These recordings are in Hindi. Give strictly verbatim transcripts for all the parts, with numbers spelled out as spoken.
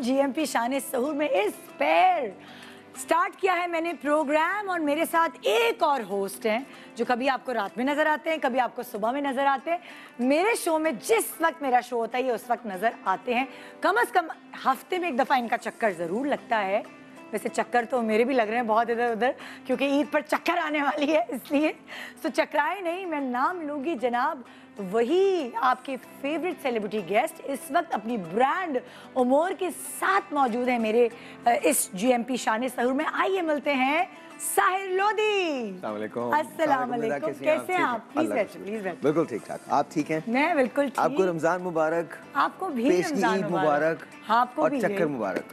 जीएमपी शान सहूर में इस पैर स्टार्ट किया है मैंने प्रोग्राम और मेरे साथ एक और होस्ट हैं जो कभी आपको रात में नजर आते हैं, कभी आपको सुबह में नजर आते हैं। मेरे शो में जिस वक्त मेरा शो होता है ये उस वक्त नजर आते हैं। कम अज कम हफ्ते में एक दफा इनका चक्कर जरूर लगता है। वैसे चक्कर तो मेरे भी लग रहे हैं बहुत इधर उधर, क्योंकि ईद पर चक्कर आने वाली है, इसलिए तो चक्राए नहीं। मैं नाम लूंगी जनाब वही आपके फेवरेट सेलिब्रिटी गेस्ट इस वक्त अपनी ब्रांड अमोर के साथ मौजूद है मेरे इस जीएमपी शान सहूर में। आइए मिलते हैं साहिर लोधी। अस्सलाम वालेकुम, कैसे हैं आप? प्लीज बैठिए, प्लीज बैठिए। बिल्कुल ठीक ठाक, आप ठीक हैं? मैं बिल्कुल ठीक। आपको रमजान मुबारक। आपको भी रमजान मुबारक। आपको और भी चक्कर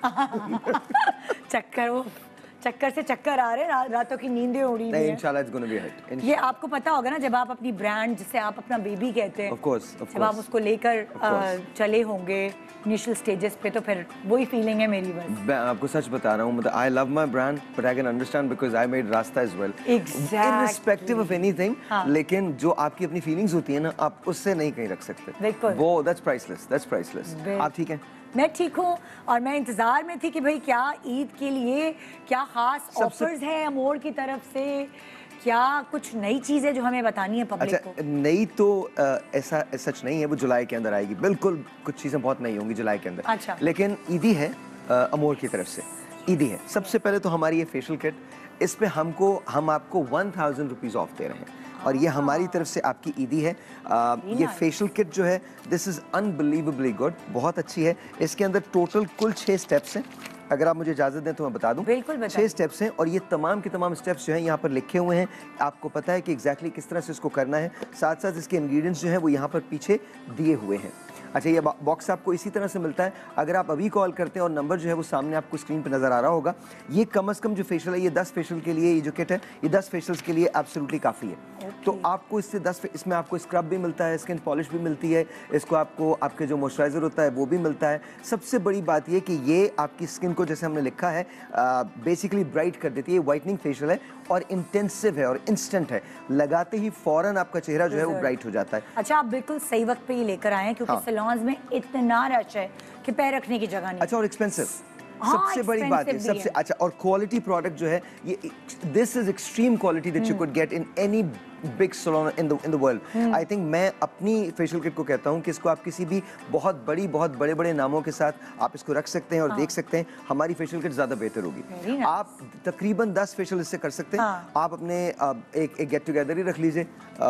मुबारक। चक्कर वो चक्कर से चक्कर आ रहे हैं, रा, रातों की नींदें उड़ी हुई हैं। इंशाल्लाह इट्स गोना बी हिट। ये आपको पता होगा ना, जब आप अपनी ब्रांड जिसे आप अपना बेबी कहते हैं, ऑफ कोर्स, ऑफ जब आप उसको लेकर चले होंगे इनिशियल स्टेजेस पे, तो फिर वही फीलिंग है मेरी। बस मैं आपको सच बता रहा हूँ, मतलब I love my brand but I can understand because I made रास्ता as well, irrespective of anything. लेकिन जो आपकी अपनी फीलिंग्स होती है ना, आप उससे नहीं कहीं रख सकते वो। That's priceless, that's priceless. आप ठीक हैं? मैं ठीक हूँ और मैं इंतजार में थी कि भाई क्या ईद के लिए क्या खास ऑफर्स हैं अमोर की तरफ से, क्या कुछ नई चीज है जो हमें बतानी है पब्लिक अच्छा, को? नई तो आ, ऐसा सच नहीं है, वो जुलाई के अंदर आएगी। बिल्कुल कुछ चीजें बहुत नई होंगी जुलाई के अंदर। अच्छा। लेकिन ईदी है आ, अमोर की तरफ से ईदी है। सबसे पहले तो हमारी ये फेशियल किट, इस पे हमको हम आपको वन थाउजेंड रुपीज ऑफ दे रहे हैं और ये हमारी तरफ से आपकी ईदी है। आ, ये फेशियल किट जो है दिस इज अनबिलीवेबली गुड, बहुत अच्छी है। इसके अंदर टोटल कुल छह स्टेप्स हैं। अगर आप मुझे इजाजत दें तो मैं बता दूं। बिल्कुल, छह स्टेप्स हैं और ये तमाम के तमाम स्टेप्स जो हैं यहाँ पर लिखे हुए हैं। आपको पता है कि एग्जैक्टली किस तरह से इसको करना है। साथ साथ इसके इंग्रेडिएंट्स जो हैं वो यहाँ पर पीछे दिए हुए हैं। अच्छा, ये बॉक्स आपको इसी तरह से मिलता है। अगर आप अभी कॉल करते हैं और नंबर जो है वो सामने आपको स्क्रीन पर नजर आ रहा होगा। ये कम से कम जो फेशियल है ये दस फेशियल के लिए, ये जो किट है ये दस फेशियल्स के लिए एब्सोल्युटली काफ़ी है। okay. तो आपको इससे दस, इसमें आपको स्क्रब भी मिलता है, स्किन पॉलिश भी मिलती है, इसको आपको आपके जो मॉइस्चराइजर होता है वो भी मिलता है। सबसे बड़ी बात ये कि ये आपकी स्किन को, जैसे हमने लिखा है, बेसिकली ब्राइट कर देती है। वाइटनिंग फेशियल है और इंटेंसिव है और इंस्टेंट है। लगाते ही फौरन आपका चेहरा जो है वो ब्राइट हो जाता है। अच्छा, आप बिल्कुल सही वक्त पे ये लेकर आए हैं, क्योंकि हाँ। सैलून्स में इतना रश है कि पैर रखने की जगह नहीं। अच्छा, और एक्सपेंसिव। हाँ, सबसे बड़ी बात है, सबसे अच्छा और क्वालिटी प्रोडक्ट जो है ये, this is extreme quality that you could get in any big salon in the in the world. I think मैं अपनी फेशियल किट को कहता हूँ कि इसको आप किसी भी बहुत बड़ी बहुत बड़े बड़े नामों के साथ आप इसको रख सकते हैं और हाँ। देख सकते हैं हमारी फेशियल किट ज्यादा बेहतर होगी। nice. आप तकरीबन दस फेशियल इससे कर सकते हैं। हाँ। आप अपने एक एक गेट टुगेदर ही रख लीजिए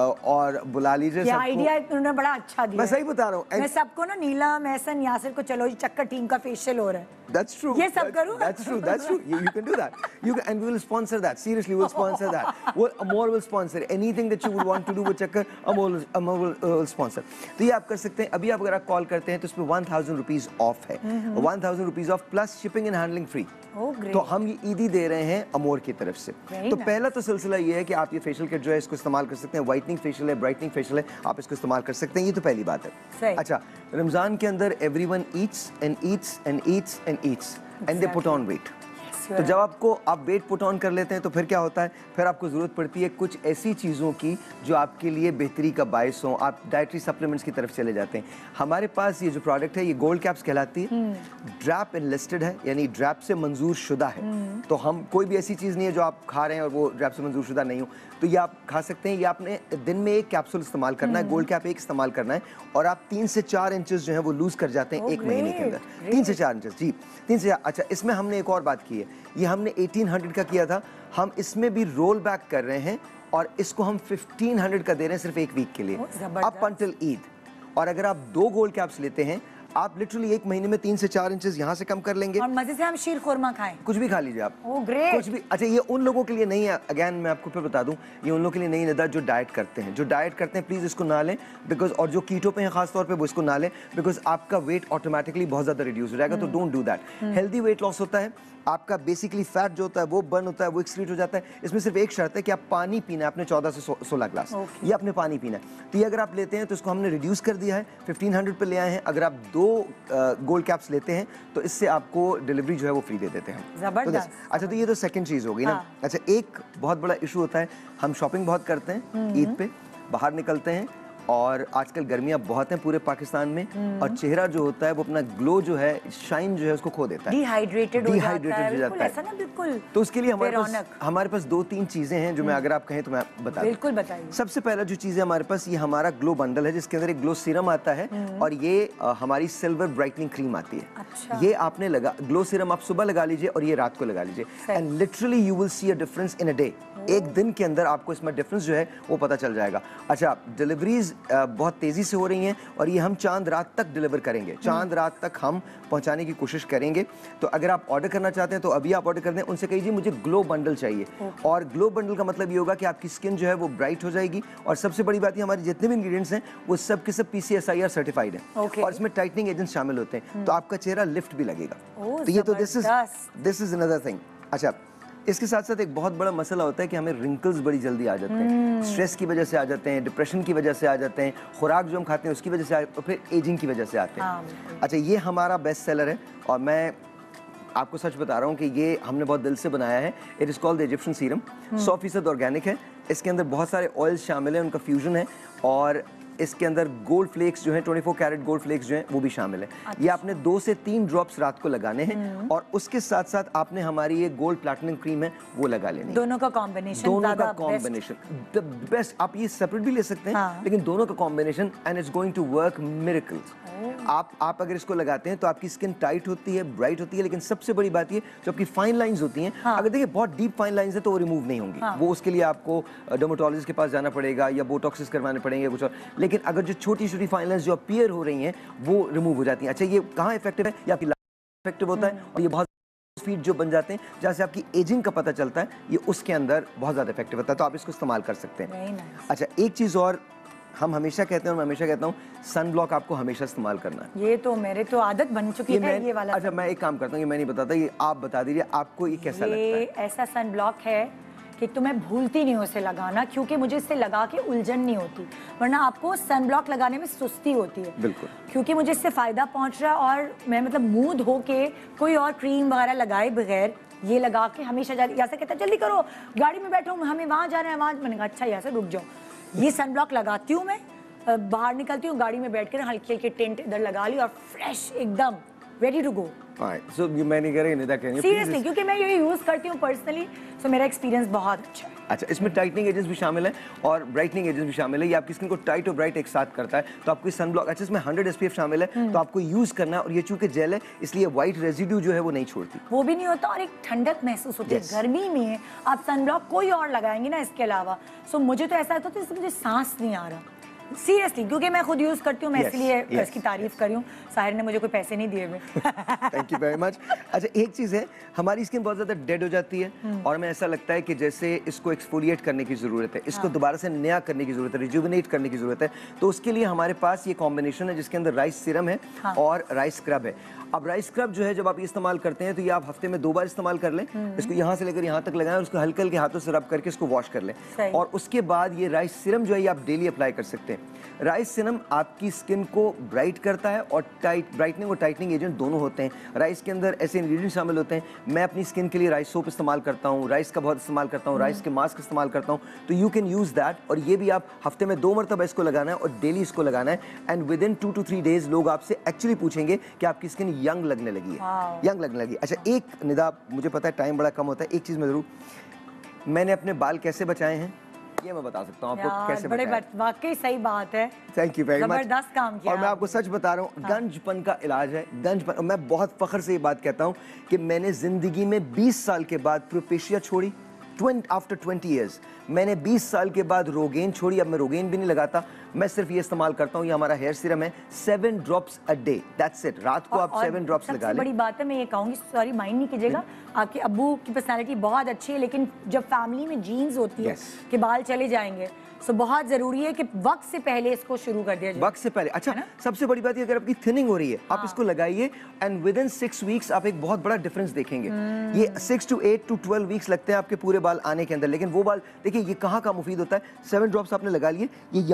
और बुला लीजिए। ये आइडिया उन्होंने बड़ा अच्छा दिया। मैं सही बता रहा हूँ। मैं सबको ना, नीलम, एहसन, यासिर को, चलो जी चक्कर टीम का फेशियल हो रहा है। That's true. ये सब करूँ? That's true. That's true. You, you can do that. You can, and we will sponsor that. Seriously, we'll sponsor that. We'll, Amor will sponsor anything that you would want to do with Chakkar. Amor, Amor will, uh, will sponsor. तो ये आप कर सकते हैं। अभी आप अगर आप कॉल करते हैं तो इसमें वन थाउजेंड रुपीज ऑफ है। One thousand rupees off plus shipping and handling free. Oh, तो हम ये ईदी दे रहे हैं अमोर की तरफ से। तो nice. पहला तो सिलसिला ये है कि आप ये फेशियल किट जो है इसको इस्तेमाल कर सकते हैं। व्हाइटनिंग फेशियल है, ब्राइटनिंग फेशियल है, आप इसको इस्तेमाल कर सकते हैं। ये तो पहली बात है। अच्छा, रमजान के अंदर everyone eats and eats and eats and eats and they put on weight. तो जब आपको आप वेट पुट ऑन कर लेते हैं तो फिर क्या होता है, फिर आपको ज़रूरत पड़ती है कुछ ऐसी चीज़ों की जो आपके लिए बेहतरी का बायस हो। आप डाइटरी सप्लीमेंट्स की तरफ चले जाते हैं। हमारे पास ये जो प्रोडक्ट है ये गोल्ड कैप्स कहलाती है। ड्रैप एनलिस्टेड है, यानी ड्रैप से मंजूर शुदा है। तो हम कोई भी ऐसी चीज़ नहीं है जो आप खा रहे हैं और वो ड्रैप से मंजूर शुदा नहीं हो, तो ये आप खा सकते हैं। ये आपने दिन में एक कैप्सूल इस्तेमाल करना है, गोल्ड कैप एक इस्तेमाल करना है और आप तीन से चार इंचेस जो है वो लूज कर जाते हैं एक महीने के अंदर। तीन से चार इंचेस, जी तीन से चार। अच्छा, इसमें हमने एक और बात की है, ये हमने अठारह सौ का किया था, हम इसमें भी रोल बैक कर रहे हैं और इसको हम पंद्रह सौ का दे रहे हैं सिर्फ एक वीक के लिए, अप अंटिल ईद। और अगर आप दो गोल्ड कैप्स लेते हैं आप लिटरली एक महीने में तीन से चार इंचेस यहाँ से कम कर लेंगे और मजे से हम शीर खुरमा खाएं। कुछ भी खा लीजिए आप। Oh great. कुछ भी। अच्छा, ये उन लोगों के लिए नहीं है, अगेन मैं आपको फिर बता दूं, ये उन लोगों के लिए नहीं है जो डाइट करते हैं। जो डाइट करते हैं प्लीज इसको ना लें, बिकॉज और जो कीटो पे हैं खास तौर पे वो इसको ना लें, बिकॉज आपका वेट ऑटोमेटिकली बहुत ज्यादा रिड्यूस हो जाएगा। तो don't do that. Healthy weight loss होता है, आपका बेसिकली फैट जो होता है वो बर्न होता है, वो एक्सक्रीट हो जाता है। इसमें सिर्फ एक शर्त है कि आप पानी पीना है, आपने चौदह से सोलह ग्लास okay. ये आपने पानी पीना है। तो ये अगर आप लेते हैं तो इसको हमने रिड्यूस कर दिया है, पंद्रह सौ पे ले आए हैं। अगर आप दो गोल्ड कैप्स लेते हैं तो इससे आपको डिलीवरी जो है वो फ्री दे देते हैं। जबरदस्त। तो अच्छा, तो ये तो सेकंड चीज होगी ना। अच्छा, एक बहुत बड़ा इशू होता है, हम शॉपिंग बहुत करते हैं ईद पे, बाहर निकलते हैं और आजकल गर्मियां बहुत हैं पूरे पाकिस्तान में और चेहरा जो होता है वो अपना ग्लो जो है, शाइन जो है उसको खो देता है, डिहाइड्रेटेड हो जाता है, हो जाता ऐसा ना बिल्कुल। तो उसके लिए हमारे पास हमारे पास दो तीन चीजें हैं जो मैं अगर आप कहें तो मैं बता दूं। बिल्कुल बताइए। सबसे पहला जो चीज है हमारे पास, ये हमारा ग्लो बंडल है जिसके अंदर एक ग्लो सीरम आता है और ये आ, हमारी सिल्वर ब्राइटनिंग क्रीम आती है। अच्छा। ये आपने लगा ग्लो सीरम आप सुबह लगा लीजिए और ये रात को लगा लीजिए and literally you will see a difference in a day. एक दिन के अंदर आपको इसमें डिफरेंस जो है वो पता चल जाएगा। अच्छा, डिलीवरीज बहुत तेजी से हो रही हैं और ये हम चांद रात तक डिलीवर करेंगे, चांद रात तक हम पहुंचाने की कोशिश करेंगे। तो अगर आप ऑर्डर करना चाहते हैं तो अभी आप ऑर्डर कर दें, उनसे कहिए मुझे ग्लो बंडल चाहिए। और ग्लो बंडल का मतलब ये होगा कि आपकी स्किन जो है वो ब्राइट हो जाएगी और सबसे बड़ी बात ये हमारे जितने भी इंग्रेडिएंट्स हैं वो सब के सब पीसीएसआईआर सर्टिफाइड हैं और इसमें टाइटनिंग एजेंट्स शामिल होते हैं, तो आपका चेहरा लिफ्ट भी लगेगा। तो ये तो this is this is another thing. अच्छा, इसके साथ साथ एक बहुत बड़ा मसला होता है कि हमें रिंकल्स बड़ी जल्दी आ जाते हैं, स्ट्रेस की वजह से आ जाते हैं, डिप्रेशन की वजह से आ जाते हैं, खुराक जो हम खाते हैं उसकी वजह से, और फिर एजिंग की वजह से आते हैं। अच्छा, ये हमारा बेस्ट सेलर है और मैं आपको सच बता रहा हूँ कि ये हमने बहुत दिल से बनाया है। It is called the Egyptian serum, सौ फीसद ऑर्गेनिक है। इसके अंदर बहुत सारे ऑयल्स शामिल हैं, उनका फ्यूजन है और इसके अंदर गोल्ड फ्लेक्स जो हैं, चौबीस कैरेट गोल्ड फ्लेक्स जो हैं वो भी शामिल है। अच्छा। ये आपने दो से तीन ड्रॉप्स रात को लगाने हैं और उसके साथ साथ आपने हमारी ये गोल्ड प्लैटिनम क्रीम है वो लगा लेनी है। दोनों का कॉम्बिनेशन, दोनों का कॉम्बिनेशन द बेस्ट। आप ये सेपरेट भी ले सकते हैं, हाँ। लेकिन दोनों का combination and it's going to work miracles. आप आप अगर इसको लगाते हैं तो आपकी स्किन टाइट होती है, ब्राइट होती है, लेकिन सबसे बड़ी बात ये जो आपकी फाइन लाइंस होती हैं, हाँ। अगर देखिए बहुत डीप फाइन लाइंस है तो वो रिमूव नहीं होंगी, हाँ। वो उसके लिए आपको डर्मेटोलॉजिस्ट के पास जाना पड़ेगा या बोटॉक्सिस करवाने पड़ेंगे कुछ और। लेकिन अगर जो छोटी छोटी फाइन लाइंस जो अपीयर हो रही हैं वो रिमूव हो जाती हैं। अच्छा, ये कहाँ इफेक्टिव है? ये आपकी इफेक्टिव होता है और ये बहुत फीट जो बन जाते हैं जहाँ से आपकी एजिंग का पता चलता है, ये उसके अंदर बहुत ज़्यादा इफेक्टिव होता है, तो आप इसको इस्तेमाल कर सकते हैं। अच्छा, एक चीज़ और हम हमेशा कहते हैं और मैं हमेशा कहता हूँ, सन ब्लॉक आपको हमेशा इस्तेमाल करना है। ये तो मेरे तो आदत बन चुकी है ये वाला। अच्छा, मैं एक काम करता हूँ, ये मैं नहीं बताता, ये आप बता दीजिए आपको ये कैसा लगता है। ये ऐसा सन ब्लॉक है कि तो मैं भूलती नहीं हूँ इसे लगाना, क्योंकि मुझे इससे लगा के उलझन नहीं होती, वरना आपको सन ब्लॉक लगाने में सुस्ती होती है। बिल्कुल, क्योंकि मुझे इससे फायदा पहुँच रहा है और मैं मतलब मुंह धो के कोई और क्रीम वगैरह लगाए बगैर ये लगा के हमेशा यहाँ से कहता है जल्दी करो, गाड़ी में बैठो, हमें वहाँ जाना है, वहाँ। मैंने कहा अच्छा यहाँ से रुक जाओ, ये सन ब्लॉक लगाती हूँ मैं, बाहर निकलती हूँ, गाड़ी में बैठ कर हल्की हल्की टेंट इधर लगा ली और फ्रेश एकदम रेडी टू गो। सो मैं नहीं कह रही, निदा कह रही है सीरियसली, क्योंकि मैं ये यूज करती हूँ पर्सनली, सो मेरा एक्सपीरियंस बहुत अच्छा है। अच्छा, इसमें टाइटनिंग एजेंट्स भी शामिल है और ब्राइटनिंग एजेंट्स भी शामिल है। ये आपकी स्किन को टाइट और ब्राइट एक साथ करता है, तो आपको सन ब्लॉक, अच्छा इसमें हंड्रेड एसपीएफ शामिल है, तो आपको यूज करना है। और ये चूंकि जेल है इसलिए व्हाइट रेजिड्यू जो है वो नहीं छोड़ती, वो भी नहीं होता और एक ठंडक महसूस होती है। गर्मी में आप सन ब्लॉक कोई और लगाएंगे ना इसके अलावा, सो मुझे तो ऐसा होता है जैसे मुझे सांस नहीं आ रहा, सीरियसली, क्योंकि मैं खुद यूज करती हूँ, मैं इसलिए yes, yes, इसकी तारीफ yes. कर रही हूँ। साहिर ने मुझे कोई पैसे नहीं दिए हुए। Thank you very much. अच्छा, एक चीज़ है, हमारी स्किन बहुत ज़्यादा डेड हो जाती है और हमें ऐसा लगता है कि जैसे इसको एक्सफोलिएट करने की ज़रूरत है, इसको हाँ. दोबारा से नया करने की ज़रूरत है, रिजुविनेट करने की ज़रूरत है। तो उसके लिए हमारे पास ये कॉम्बिनेशन है जिसके अंदर राइस सीरम है हाँ. और राइस स्क्रब है। अब राइस स्क्रब जो है जब आप ये इस्तेमाल करते हैं तो ये आप हफ्ते में दो बार इस्तेमाल कर लें, इसको यहाँ से लेकर यहाँ तक लगाएं और उसको हल्के हल्के हाथों से रब करके इसको वॉश कर लें। और उसके बाद ये राइस सीरम जो है ये आप डेली अप्लाई कर सकते हैं। राइस सीरम आपकी स्किन को ब्राइट करता है और टाइट ब्राइटनिंग और टाइटनिंग एजेंट दोनों होते हैं। राइस के अंदर ऐसे इंग्रेडिएंट शामिल होते हैं। मैं अपनी स्किन के लिए राइस सोप इस्तेमाल करता हूँ, राइस का बहुत इस्तेमाल करता हूँ, राइस के मास्क इस्तेमाल करता हूँ, तो यू कैन यूज़ दैट। और ये भी आप हफ्ते में दो मरतबा इसको लगाना है और डेली इसको लगाना है and within two two three days लोग आपसे एक्चुअली पूछेंगे कि आपकी स्किन यंग लगने लगी है, यंग लगने लगी। अच्छा, एक निदा, मुझे पता है टाइम बड़ा कम होता है, एक चीज़ मैं ज़रूर, मैंने अपने बाल कैसे बचाए हैं ये मैं बता सकता हूँ आपको कैसे बड़े वाकई सही बात है। थैंक यू वेरी मच, जबरदस्त काम किया। और मैं आपको सच बता रहा हूँ, हाँ। गंजपन का इलाज है, गंजपन। मैं बहुत फख्र से ये बात कहता हूँ कि मैंने जिंदगी में बीस साल के बाद प्रोपेशिया छोड़ी, आफ्टर ट्वेंटी ईयर्स मैंने बीस साल के बाद रोगेन छोड़ी। अब मैं रोगेन भी नहीं लगाता, मैं सिर्फ ये इस्तेमाल करता हूँ, ये हमारा हेयर सीरम है, seven drops a day, that's it. रात को आप सेवन ड्रॉप्स लगा लें। बड़ी बात है, मैं ये कहूँगी, सॉरी माइंड नहीं कीजिएगा, आपके अब्बू की पर्सनालिटी बहुत अच्छी है, लेकिन जब फैमिली में जीन्स होती है कि बाल चले जाएंगे, सो बहुत जरूरी है कि वक्त से पहले इसको शुरू कर दिया जाए। वक्त से पहले। अच्छा, सबसे बड़ी बात ये, अगर आपकी थिनिंग हो रही है हाँ। आप इसको लगाइए and within six weeks आप एक बहुत बड़ा डिफरेंस देखेंगे। ये six to eight to twelve weeks लगते हैं आपके पूरे बाल आने के अंदर, लेकिन वो बाल देखिए ये कहाँ का मुफीद होता है। सेवन ड्रॉप्स आपने लगा लिए, ये यहाँ के एरिया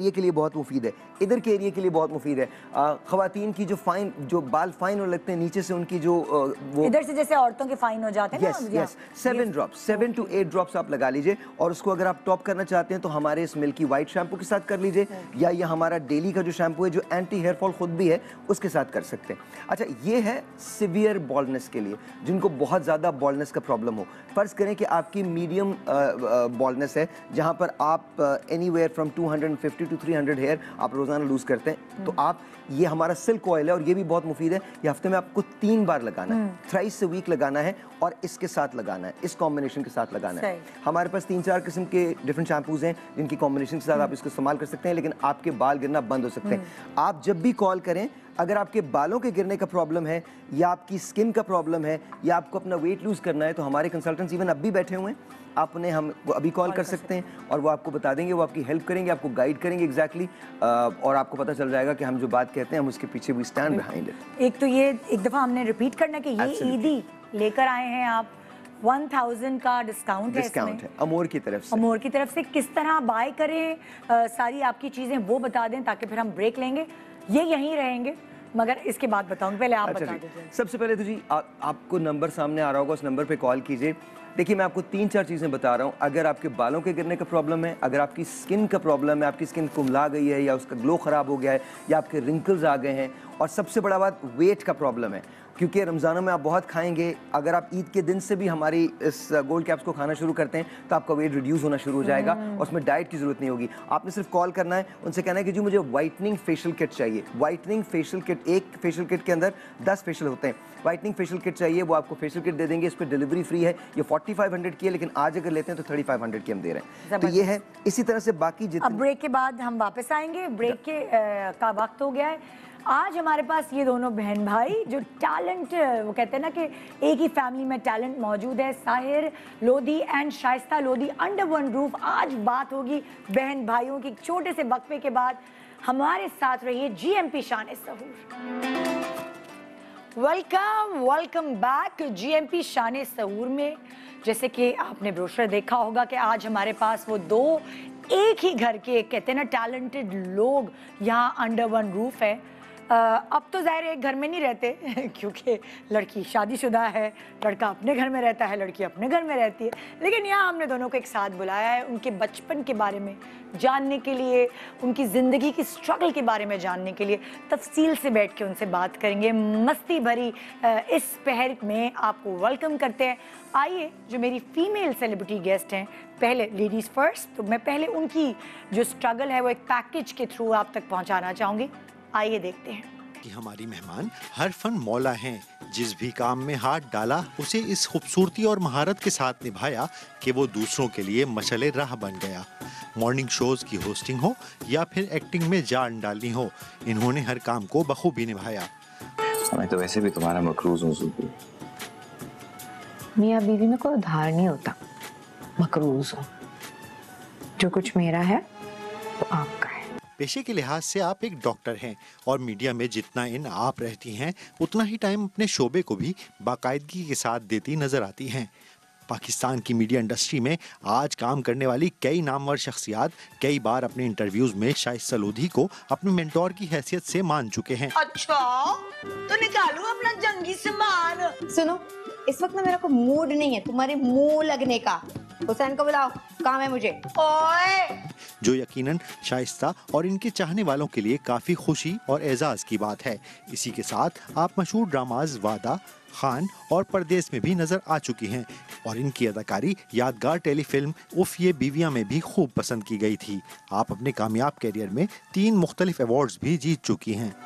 एरिया के लिए बहुत मुफीद है, इधर के एरिया के लिए बहुत मुफीद है। ख़वातीन की जो फाइन, जो बाल फाइन हो लगते हैं नीचे से, उनकी जो uh, वो इधर से जैसे औरतों के फाइन हो जाते हैं yes, ना, yes, seven drops, seven to eight drops आप लगा लीजिए, और उसको अगर आप टॉप करना चाहते हैं तो हमारे इस मिल्की वाइट शैम्पू के साथ कर लीजिए, या ये हमारा डेली का जो शैम्पू है जो एंटी हेयर फॉल खुद भी है उसके साथ कर सकते हैं। अच्छा, ये है सिवियर बॉल्डनेस के लिए, जिनको बहुत ज़्यादा बॉल्डनेस का प्रॉब्लम हो। फ़र्ज़ करें कि आपकी मीडियम बॉल्डनेस है, जहाँ पर आप anywhere from two fifty to three hundred hair आप रोज़ाना लूज़ करते हैं, तो आप, ये हमारा सिल्क ऑयल है और ये भी बहुत मुफीद है। ये हफ्ते में आपको तीन बार लगाना है, थ्राइस अ वीक लगाना है, और इसके साथ लगाना है, इस कॉम्बिनेशन के साथ लगाना है। हमारे पास तीन चार किस्म के डिफरेंट शैम्पूज हैं जिनकी कॉम्बिनेशन के साथ आप इसको इस्तेमाल कर सकते हैं, लेकिन आपके बाल गिरना बंद हो सकते हैं। आप जब भी कॉल करें, अगर आपके बालों के गिरने का प्रॉब्लम है, या आपकी स्किन का प्रॉब्लम है, या आपको अपना वेट लूज करना है, तो हमारे कंसल्टेंट्स इवन अब भी बैठे हुए हैं, आप उन्हें हम अभी कॉल कर सकते हैं और वो आपको बता देंगे, वो आपकी हेल्प करेंगे, आपको गाइड करेंगे एग्जैक्टली, और आपको पता चल जाएगा कि हम जो बात कहते हैं हम उसके पीछे वी स्टैंड बिहाइंड इट। एक तो ये एक दफ़ा हमने रिपीट करना कि ये ईदी लेकर आए हैं आप, वन थाउज़ेंड का डिस्काउंट है, डिस्काउंट है अमोर की तरफ से। अमोर की तरफ से किस तरह बाय करें, आ, सारी आपकी चीज़ें वो बता दें ताकि फिर हम ब्रेक लेंगे। ये यहीं रहेंगे, मगर इसके बाद बताऊंगी, पहले आप अच्छा बता दीजिए। सबसे पहले तो जी आ, आपको नंबर सामने आ रहा होगा, उस नंबर पे कॉल कीजिए। देखिए, मैं आपको तीन चार चीज़ें बता रहा हूँ। अगर आपके बालों के गिरने का प्रॉब्लम है, अगर आपकी स्किन का प्रॉब्लम है, आपकी स्किन कुमला गई है, या उसका ग्लो ख़राब हो गया है, या आपके रिंकल्स आ गए हैं, और सबसे बड़ा बात वेट का प्रॉब्लम है, क्योंकि रमज़ानों में आप बहुत खाएंगे, अगर आप ईद के दिन से भी हमारी इस गोल्ड कैप्स को खाना शुरू करते हैं तो आपका वेट रिड्यूस होना शुरू हो जाएगा, और उसमें डाइट की ज़रूरत नहीं होगी। आपने सिर्फ कॉल करना है, उनसे कहना है कि जी मुझे वाइटनिंग फेशियल किट चाहिए। वाइटनिंग फेशियल किट, एक फेशियल किट के अंदर दस फेशियल होते हैं। वाइटनिंग फेशियल किट चाहिए, वो आपको फेशियल किट दे देंगे। इस पर डिलीवरी फ्री है। ये फोर्टी फाइव हंड्रेड की है, लेकिन आज अगर लेते हैं तो थर्टी फाइव हंड्रेड की हम दे रहे हैं। तो ये है। इसी तरह से बाकी जितने, अब ब्रेक के बाद हम वापस आएंगे। ब्रेक के आ, का वक्त हो गया है। आज हमारे पास ये दोनों बहन भाई जो टैलेंट, वो कहते हैं ना कि एक ही फैमिली में टैलेंट मौजूद है, Sahir Lodhi and Shaista Lodhi under one roof. आज बात होगी बहन भाइयों की। छोटे से वक्फे के बाद हमारे साथ रहिए जीएमपी शान सहूर। वेलकम वेलकम बैक जीएमपी शान सहूर में। जैसे कि आपने ब्रोशर देखा होगा कि आज हमारे पास वो दो एक ही घर के, कहते हैं ना, टैलेंटेड लोग यहाँ अंडर वन रूफ है। आ, अब तो ज़ाहिर एक घर में नहीं रहते क्योंकि लड़की शादीशुदा है, लड़का अपने घर में रहता है, लड़की अपने घर में रहती है, लेकिन यहाँ हमने दोनों को एक साथ बुलाया है उनके बचपन के बारे में जानने के लिए, उनकी ज़िंदगी की स्ट्रगल के बारे में जानने के लिए तफसील से बैठ के उनसे बात करेंगे। मस्ती भरी इस पहर में आपको वेलकम करते हैं। आइए, जो मेरी फीमेल सेलिब्रिटी गेस्ट हैं, पहले लेडीज़ फर्स्ट, तो मैं पहले उनकी जो स्ट्रगल है वो एक पैकेज के थ्रू आप तक पहुँचाना चाहूँगी। आइए देखते हैं कि हमारी मेहमान हर फन मौला हैं। जिस भी काम में हाथ डाला उसे इस खूबसूरती और महारत के साथ निभाया कि वो दूसरों के लिए मशले राह बन गया। मॉर्निंग शोज की होस्टिंग हो या फिर एक्टिंग में जान डालनी हो, इन्होंने हर काम को बखूबी निभाया। मैं तो वैसे भी तुम्हारा मकरूज हूँ सुबह। मियाँ बीवी में कोई उधार नहीं होता, मकरूज हूँ। जो कुछ मेरा है वो आपका है। पेशे के लिहाज से आप एक डॉक्टर हैं और मीडिया में जितना इन आप रहती हैं उतना ही टाइम अपने शोबे को भी बाकायदगी के साथ देती नजर आती हैं। पाकिस्तान की मीडिया इंडस्ट्री में आज काम करने वाली कई नामवर शख्सियात कई बार अपने इंटरव्यूज में शाइस्ता लोधी को अपने मेंटोर की हैसियत से मान चुके हैं। अच्छा, तो निकालो अपना जंगी सामान। सुनो, इस वक्त ना मेरा कोई मूड नहीं है तुम्हारे मुंह लगने का। हुसैन को बुलाओ, काम है मुझे। ओए, जो यकीनन शाइस्ता और इनके चाहने वालों के लिए काफी खुशी और एजाज की बात है। इसी के साथ आप मशहूर ड्रामाज वादा, खान और परदेस में भी नजर आ चुकी हैं और इनकी अदाकारी यादगार टेलीफिल्म उफ ये बीवियां में भी खूब पसंद की गई थी। आप अपने कामयाब कैरियर में तीन मुख्तलिफ अवार्ड्स भी जीत चुकी हैं।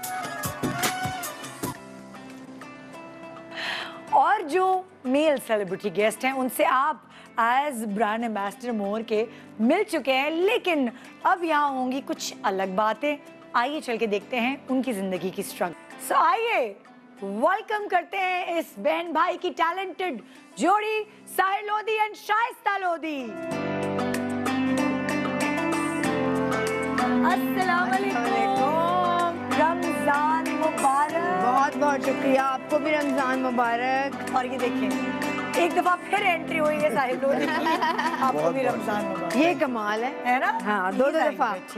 और जो मेल सेलिब्रिटी गेस्ट हैं उनसे आप एज ब्रांड एम्बेसडर मोर के मिल चुके हैं, लेकिन अब यहाँ होंगी कुछ अलग बातें। आइए चल के देखते हैं उनकी जिंदगी की स्ट्रगल। सो so, आइए वेलकम करते हैं इस बहन भाई की टैलेंटेड जोड़ी, साहिर लोधी एंड शाइस्ता लोधी। अस्सलाम वालेकुम, रमजान मुबारक। बहुत बहुत शुक्रिया, आपको भी रमजान मुबारक। और ये देखिए, एक दफा फिर एंट्री हुई है साहिर लोधी की, आपको भी रमजान मुबारक। ये कमाल है, है ना? हाँ, दो दो दफा।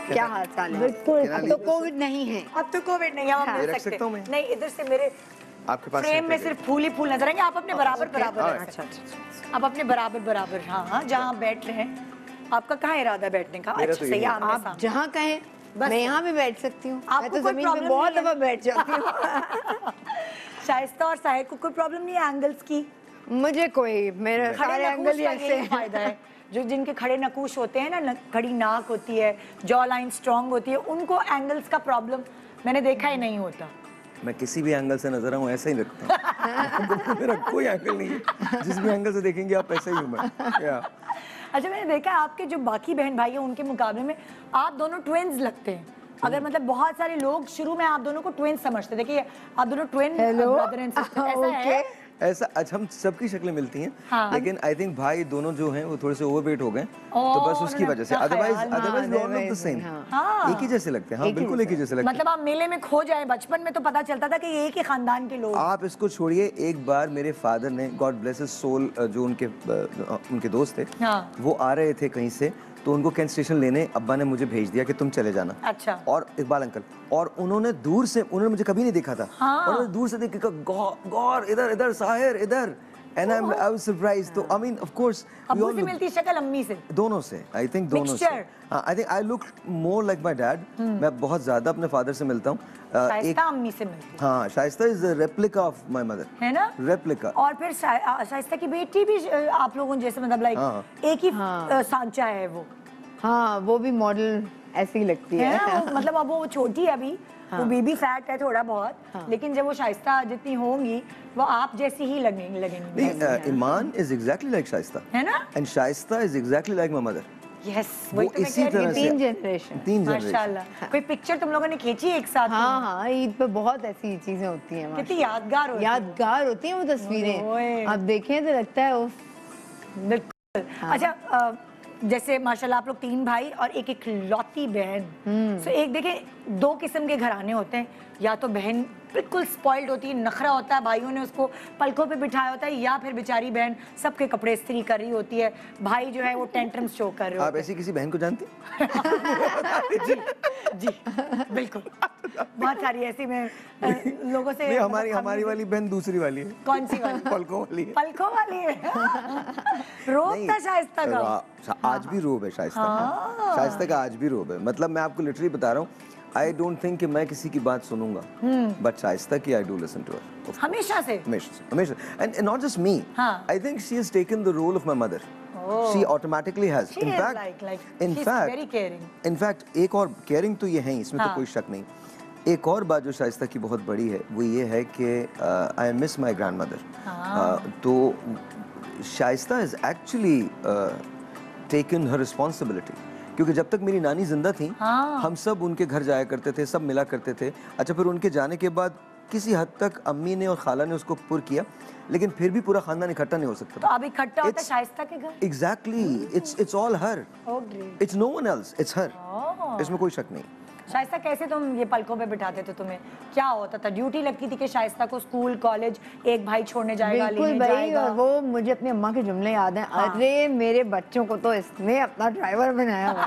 क्या हाल चाल है? बिल्कुल। अब तो कोविड नहीं है। अब तो कोविड नहीं है, हम हाँ। मिल रख सकते सकता हूँ मैं? हैं। नहीं, इधर से मेरे आपके पास फ्रेम में है सिर्फ फूल ही फूल नजर आएंगे। आप अपने बराबर बराबर हाँ, रख सकते हैं। आप अपने बराबर बराबर, हाँ हाँ, जहाँ आप बैठ रहे हैं। आपका कहाँ इरादा है बैठने का? मेरा अच्छा तो सही यही है, है। आमने आप सामने। जहाँ कहें, बस। मैं यहाँ भी बैठ सकती हूँ। मैं आपको तो कोई जमीन पे problem बहुत नहीं है? दफा बैठ जाती हूँ। शाइस्ता और साहिर को कोई प्रॉब्लम नहीं है एंगल्स की? मुझे कोई, मेरे खड़े सारे नकूश एंगल ही का ऐसे यही हैं। फायदा है, जो जिनके खड़े नकूश होते हैं ना, न, खड़ी नाक होती है, जॉ लाइन स्ट्रांग होती है, उनको एंगल्स का प्रॉब्लम मैंने देखा ही नहीं होता। मैं किसी भी एंगल से नजर आऊँ ऐसा ही लगता हूँ। मेरा कोई एंगल नहीं है, जिस भी एंगल से देखेंगे आप ऐसा ही हूँ मैं। या अच्छा, मैंने देखा है आपके जो बाकी बहन भाई हैं उनके मुकाबले में आप दोनों ट्विन्स लगते हैं। अगर मतलब बहुत सारे लोग शुरू में आप दोनों को ट्विन्स समझते थे कि आप दोनों ट्विन ब्रदर एंड सिस्टर, ऐसा है? ऐसा अच्छा, हम सबकी शक्लें मिलती हैं, हाँ। लेकिन आई थिंक भाई दोनों जो हैं वो थोड़े से ओवरवेट हो गए, तो ओह, बस उसकी उन्होंने वजह से। अपना अदरवाइज ख्याल, हाँ, otherwise we all look the otherwise, same. हाँ। एक ही जैसे लगते हैं, हाँ, एक ही बिल्कुल एक ही जैसे लगते हैं। मतलब आप मेले में खो जाए, बचपन में तो पता चलता था कि ये एक ही खानदान के लोग। आप इसको छोड़िए, एक बार मेरे फादर ने, गॉड ब्लेस हिज सोल, जो उनके अ, उनके दोस्त थे, हाँ। वो आ रहे थे कहीं से, तो उनको कैंट स्टेशन लेने अब्बा ने मुझे भेज दिया कि तुम चले जाना। अच्छा। और इकबाल अंकल, और उन्होंने दूर से, उन्होंने मुझे कभी नहीं देखा था, हाँ। उन्होंने दूर से देख के कहा गौर गौर इधर इधर, साहिर इधर, and I I was surprised. तो आई मीन ऑफ कोर्स अब्बू से मिलती शक्ल अम्मी से? दोनों से, आई थिंक दोनों से। Mixture. हाँ, I think I look more like my dad. मैं बहुत ज्यादा अपने फादर से मिलता हूँ। अ, शाइस्ता अम्मी से मिलती हाँ, Shaista is replica of my mother, है ना? रेप्लिका। और फिर शा- आ, शाइस्ता की बेटी भी अ, आप लोगों जैसे मतलब लाइक हाँ। एक ही हाँ। अ, सांचा है वो, हाँ, वो भी मॉडल ऐसी ही लगती है है। ना? वो, मतलब अब वो छोटी है अभी, वो बेबी फैट है थोड़ा बहुत, लेकिन जब वो शाइस्ता जितनी होंगी वो आप जैसी ही लगेंगी लगेंगी नहीं, uh, Iman is exactly like Shaista, है ना? and Shaista is exactly like my mother. Yes, वो वही तो मैं इसी कह रही तरह हूँ। से तीन जनरेशन। तीन जनरेशन। माशाल्लाह। कोई पिक्चर तुम लोगों ने खींची एक साथ? हाँ हाँ, ईद पे बहुत ऐसी चीजें होती हैं। कितनी यादगार होती है। यादगार होती हैं वो ओए। तस्वीरें। आप देखें तो लगता है उफ। बिल्कुल। अच्छा, अ, जैसे माशाल्लाह आप लोग तीन भाई और एक एक लौती बहन। सो एक देखें, दो किस्म के घराने होते हैं, या तो बहन बिल्कुल स्पॉइल्ड होती है, नखरा होता है, भाइयों ने उसको पलकों पे बिठाया होता है, या फिर बेचारी बहन सबके कपड़े इस्त्री कर रही होती है, भाई जो है वो टेंट्रम्स शो कर रहे आप होते ऐसी किसी बहन को जानती? हैं। जी जी बिल्कुल, बहुत सारी ऐसी मैं अ, लोगों से नहीं, मतलब हमारी हम- हमारी वाली बहन दूसरी वाली है। कौन सी वाली? पलकों वाली है। पलकों वाली है। रोब नहीं, था शाइस्ता का। रा- आज भी रोब है शाइस्ता का। शाइस्ता का आज भी रोब है। मतलब मैं आपको लिटरली बता रहा हूँ, आई डोंट थिंक कि मैं किसी की बात सुनूंगा, बट शाइस्ता की I do listen to her. हमेशा से? हमेशा हमेशा, एंड नॉट जस्ट मी, हाँ। I think she has taken the role of my mother. She automatically has. She in is fact, like- like, in she's fact, very caring. in fact, एक और caring तो ये है, इसमें हाँ. तो कोई शक नहीं। एक और बात जो शाइस्ता की बहुत बड़ी है वो ये है कि I miss my grandmother. तो Shaista is actually taken her responsibility, क्योंकि जब तक मेरी नानी जिंदा थी, हाँ. हम सब उनके घर जाया करते थे, सब मिला करते थे। अच्छा, फिर उनके जाने के बाद किसी हद तक अम्मी ने और खाला ने उसको पुर किया, लेकिन फिर भी पूरा खानदान इकट्ठा नहीं हो सकता। तो अब इकट्ठा होता है It's- शाइस्ता के घर? Exactly, it's it's all her, Oh, great. It's no one else, it's her. Oh. इसमें कोई शक नहीं। शाइस्ता, कैसे तुम ये पलकों पे बिठाते थे? तुम्हें क्या होता था? ड्यूटी लगती थी कि शाइस्ता को स्कूल कॉलेज एक भाई छोड़ने जाएगा, बिल्कुल लेने भाई, जाएगा? और वो मुझे अपनी अम्मा के जुमले याद हैं। हाँ। अरे मेरे बच्चों को तो इसने अपना ड्राइवर बनाया हुआ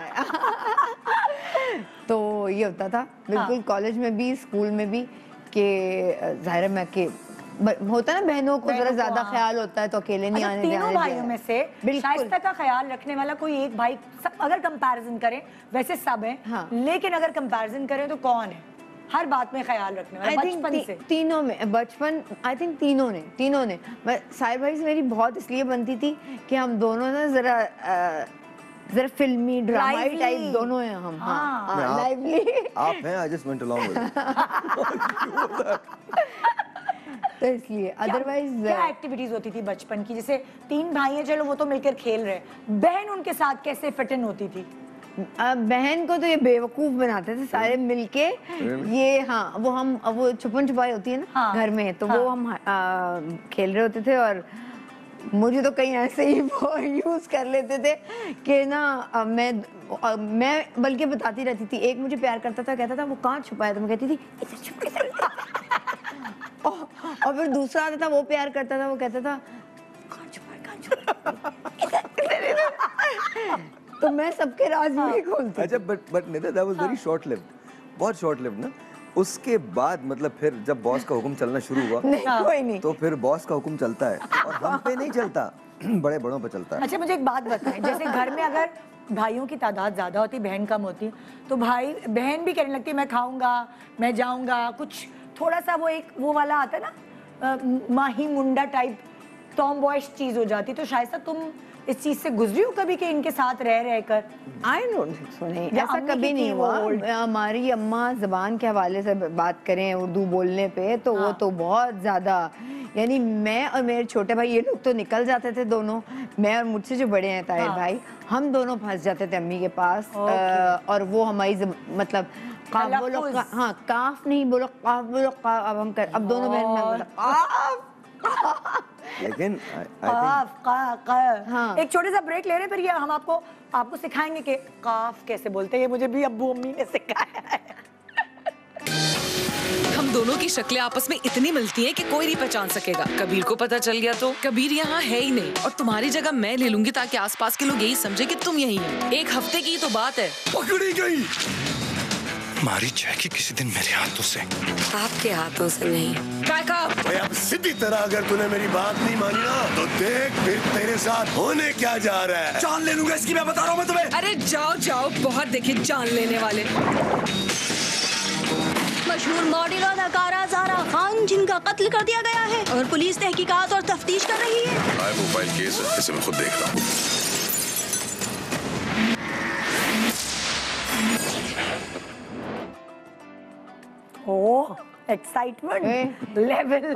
है। तो ये होता था बिल्कुल, कॉलेज में भी स्कूल में भी, कि जाहिर है मैं कि ब- होता है ना, बहनों को बहनों जरा को, ज्यादा हाँ। ख्याल होता है तो अकेले नहीं अच्छा, आने तीनों जाने भाइयों दिया। में से बिल्कुल। शाइस्ता का ख्याल रखने वाला कोई एक भाई, सब अगर कंपैरिजन करें, वैसे सब हैं, हाँ। लेकिन अगर कंपैरिजन करें तो कौन है हर बात में ख्याल रखने वाला आई थिंक बचपन से? तीनों में, बचपन आई थिंक तीनों ने तीनों ने मैं साहिर भाई से मेरी बहुत इसलिए बनती थी कि हम दोनों ना जरा अ, जरा फिल्मी ड्रामाई Lively. टाइप दोनों हैं हम। हाँ। हाँ, नहीं, आप- लाइवली। आप हैं, I just went along with तो इसलिए अदरवाइज क्या एक्टिविटीज होती थी बचपन की? जैसे तीन भाई हैं, चलो वो तो मिलकर खेल रहे हैं, बहन उनके साथ कैसे फिट इन होती थी? बहन को तो ये बेवकूफ बनाते थे सारे मिलके। ये हाँ, वो हम वो छुपन छुपाई होती है ना, हाँ, घर में, तो हाँ। वो हम आ, खेल रहे होते थे, और मुझे तो कहीं ऐसे ही वो यूज कर लेते थे कि ना अ, मैं अ, मैं बल्कि बताती रहती थी। एक मुझे प्यार करता था, कहता था वो कहाँ छुपाया, तो मैं कहती थी इधर छुप, इधर। और, और फिर दूसरा आता था, वो प्यार करता था, वो कहता था कहाँ छुपाया, कहाँ छुपाया, इधर, इधर, इधर। तो मैं सबके राज नहीं खोलती। अच्छा but but Nida that was very short lived, बहुत शॉर्ट लिव्ड ना। उसके बाद मतलब फिर जब बॉस का हुक्म चलना शुरू हुआ नहीं कोई नहीं, तो फिर बॉस का हुक्म चलता है और हम पे नहीं चलता, बड़े बड़ों पे चलता है। अच्छा मुझे एक बात बताएं, जैसे घर में अगर भाइयों की तादाद ज्यादा होती, बहन कम होती, तो भाई बहन भी कहने लगती मैं खाऊंगा, मैं जाऊंगा, कुछ थोड़ा सा वो एक वो वाला आता है ना अ, माही मुंडा टाइप टॉम बॉयश चीज हो जाती। तो शायद से तुम इस चीज से गुजरी हो कभी कि इनके साथ रह रह कर? आई डोंट थिंक सो, नहीं या ऐसा अम्मी कभी की नहीं थी वो हुआ। old? हमारी अम्मा जबान के हवाले से बात करें उर्दू बोलने पे तो वो तो बहुत ज्यादा, यानी मैं और मेरे छोटे भाई ये लोग तो निकल जाते थे दोनों, मैं और मुझसे जो बड़े हैं ताहिर भाई, हम दोनों फंस जाते थे अम्मी के पास। अ, और वो हमारी जब- मतलब काफ बोलो का, हाँ काफ नहीं बोलो काफ बोलो काफ, अब हम कर, अब दोनों बहन में काफ लेकिन I- I think- काफ का, का। हाँ। एक छोटे सा ब्रेक ले रहे हैं, फिर ये हम आपको आपको सिखाएंगे कि काफ कैसे बोलते हैं। ये मुझे भी अब्बू अम्मी ने सिखाया है। हम दोनों की शक्लें आपस में इतनी मिलती हैं कि कोई नहीं पहचान सकेगा। कबीर को पता चल गया तो कबीर यहाँ है ही नहीं और तुम्हारी जगह मैं ले लूंगी ताकि आसपास के लोग यही समझे कि तुम यही हो। एक हफ्ते की तो बात है। पकड़ी गई। मारी जाएगी किसी दिन मेरे हाथों से। आपके हाथों से नहीं। काका भाई अब सीधी तरह अगर तूने मेरी बात नहीं मानी ना तो देख फिर तेरे साथ होने क्या जा रहा है। जान ले लूंगा इसकी, मैं बता रहा हूँ मैं तुम्हें। अरे जाओ जाओ, बहुत देखे जान लेने वाले। मशहूर मॉडल और अदाकारा ज़ारा खान जिनका कत्ल कर दिया गया है और पुलिस तहकीकात और तफ्तीश कर रही है। हाई प्रोफाइल केस है, इसे मैं खुद देख रहा हूँ। ओह एक्साइटमेंट लेवल,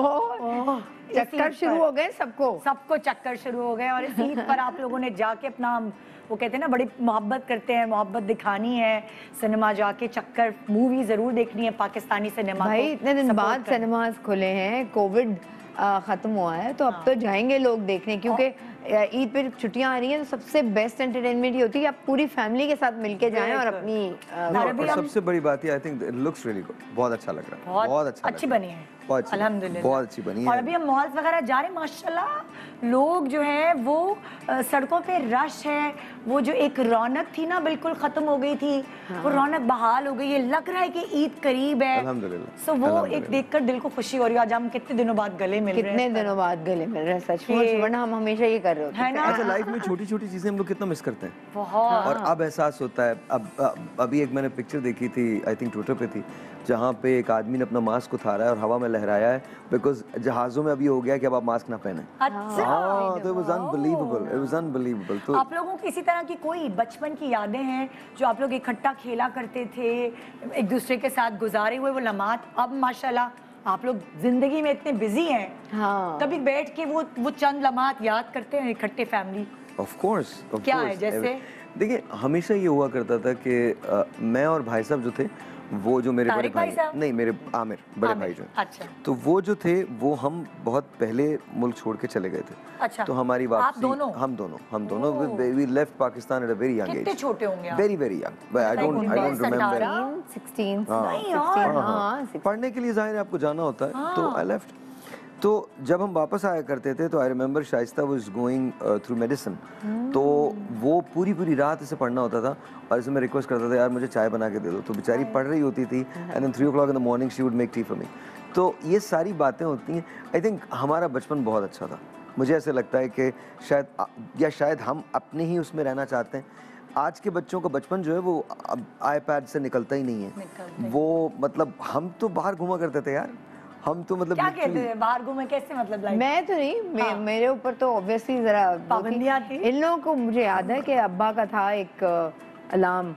ओहो चक्कर शुरू हो गए सबको। सबको चक्कर शुरू हो गए। और इस ईद पर आप लोगों ने जाके अपना, वो कहते हैं ना, बड़ी मोहब्बत करते हैं, मोहब्बत दिखानी है, सिनेमा जाके चक्कर मूवी जरूर देखनी है, पाकिस्तानी सिनेमा। भाई इतने दिन बाद सिनेमाज खुले हैं, कोविड खत्म हुआ है तो अब तो जाएंगे लोग देखने, क्योंकि ईद पे छुट्टियां आ रही हैं तो सबसे बेस्ट एंटरटेनमेंट ये होती है कि आप पूरी फैमिली के साथ मिलके जाएं और अपनी No, और सबसे बड़ी बात है I think it looks really good, बहुत अच्छा लग रहा है, बहुत, बहुत अच्छा अच्छी लग रहा बनी है, बहुत अच्छी, अल्हम्दुलिल्लाह बहुत अच्छी बनी है। और अभी हम मॉल्स वगैरह जा रहे हैं, माशाल्लाह लोग जो है वो अ, सड़कों पे रश है, वो जो एक रौनक थी ना बिल्कुल खत्म हो गई थी, वो रौनक बहाल हो गई है। लग रहा है कि ईद करीब है, अल्हम्दुलिल्लाह। सो वो एक देखकर दिल को खुशी हो रही है। आज हम कितने दिनों बाद गले मिल रहे हैं, कितने दिनों बाद गले मिल रहे हैं सचमुच, वरना हम हमेशा ये कर रहे होते है ना। अच्छा लाइफ में छोटी छोटी चीजें हम लोग कितना मिस करते हैं, बहुत। और अब एहसास होता है। अब अब- अभी एक मैंने पिक्चर देखी थी, आई थिंक ट्विटर पे थी, जहाँ पे एक आदमी ने अपना मास्क उतारा है और हवा में लहराया है, बिकॉज जहाजों में अभी हो गया कि अब आप मास्क ना पहने। अच्छा, हाँ, तो it was unbelievable, it was unbelievable। तो आप लोगों की इसी तरह की कोई बचपन की यादें हैं जो आप लोग इकट्ठा खेला करते थे, एक दूसरे के साथ गुजारे हुए वो लम्हात? अब माशाल्लाह आप लोग जिंदगी में इतने बिजी हैं, हाँ। कभी बैठ के वो वो चंद लम्हात याद करते हैं इकट्ठे फैमिली? ऑफ कोर्स, ऑफ क्या है कोर्स। जैसे? देखिए हमेशा ये हुआ करता था कि अ, मैं और भाई साहब जो थे, वो जो मेरे बड़े तारिक भाई भाई साहब? नहीं, मेरे आमिर बड़े आमिर, भाई जो हैं। अच्छा। तो वो जो थे वो हम बहुत पहले मुल्क छोड़ के चले गए थे। अच्छा। तो हमारी आप वापसी, दोनों? हम दोनों हम दोनों we left Pakistan at a very young age. कितने छोटे होंगे आप? Very very young, I don't I don't remember. Sixteen नहीं यार, हाँ पढ़ने के लिए जाहिर है आपको जाना होता है, तो आई लेफ्ट। तो जब हम वापस आया करते थे तो I remember Shaista was going through medicine, तो वो पूरी पूरी रात इसे पढ़ना होता था और इसे मैं रिक्वेस्ट करता था यार मुझे चाय बना के दे दो, तो बेचारी पढ़ रही होती थी and then three o'clock in the morning she would make tea for me. तो ये सारी बातें होती हैं। आई थिंक हमारा बचपन बहुत अच्छा था, मुझे ऐसे लगता है कि शायद या शायद हम अपने ही उसमें रहना चाहते हैं। आज के बच्चों का बचपन जो है वो अब आईपैड से निकलता ही नहीं है। वो मतलब हम तो बाहर घूमा करते थे यार, हम तो मतलब क्या कहते हैं बाहर घूमे, कैसे मतलब लाइक? मैं तो नहीं, मे, मेरे ऊपर तो ऑब्वियसली जरा पाबंदियाँ थी। इन लोगों को मुझे याद है कि अब्बा का था एक अलार्म,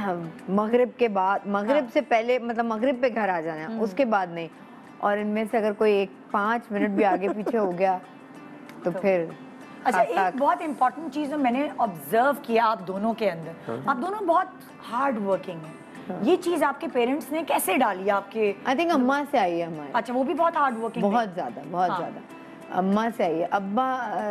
मगरिब के बाद, मगरिब से पहले मतलब मगरिब पे घर आ जाना, उसके बाद नहीं। और इनमें से अगर कोई एक पाँच मिनट भी आगे पीछे हो गया तो फिर अच्छा, एक बहुत इंपॉर्टेंट चीज जो मैंने ऑब्जर्व किया आप दोनों के अंदर, आप दोनों बहुत हार्ड वर्किंग हैं। ये चीज आपके पेरेंट्स ने कैसे डाली आपके? आई थिंक अम्मा से आई है हमारे। अच्छा, वो भी बहुत हार्ड वर्किंग? बहुत ज्यादा, बहुत ज्यादा अम्मा से आई है। अब्बा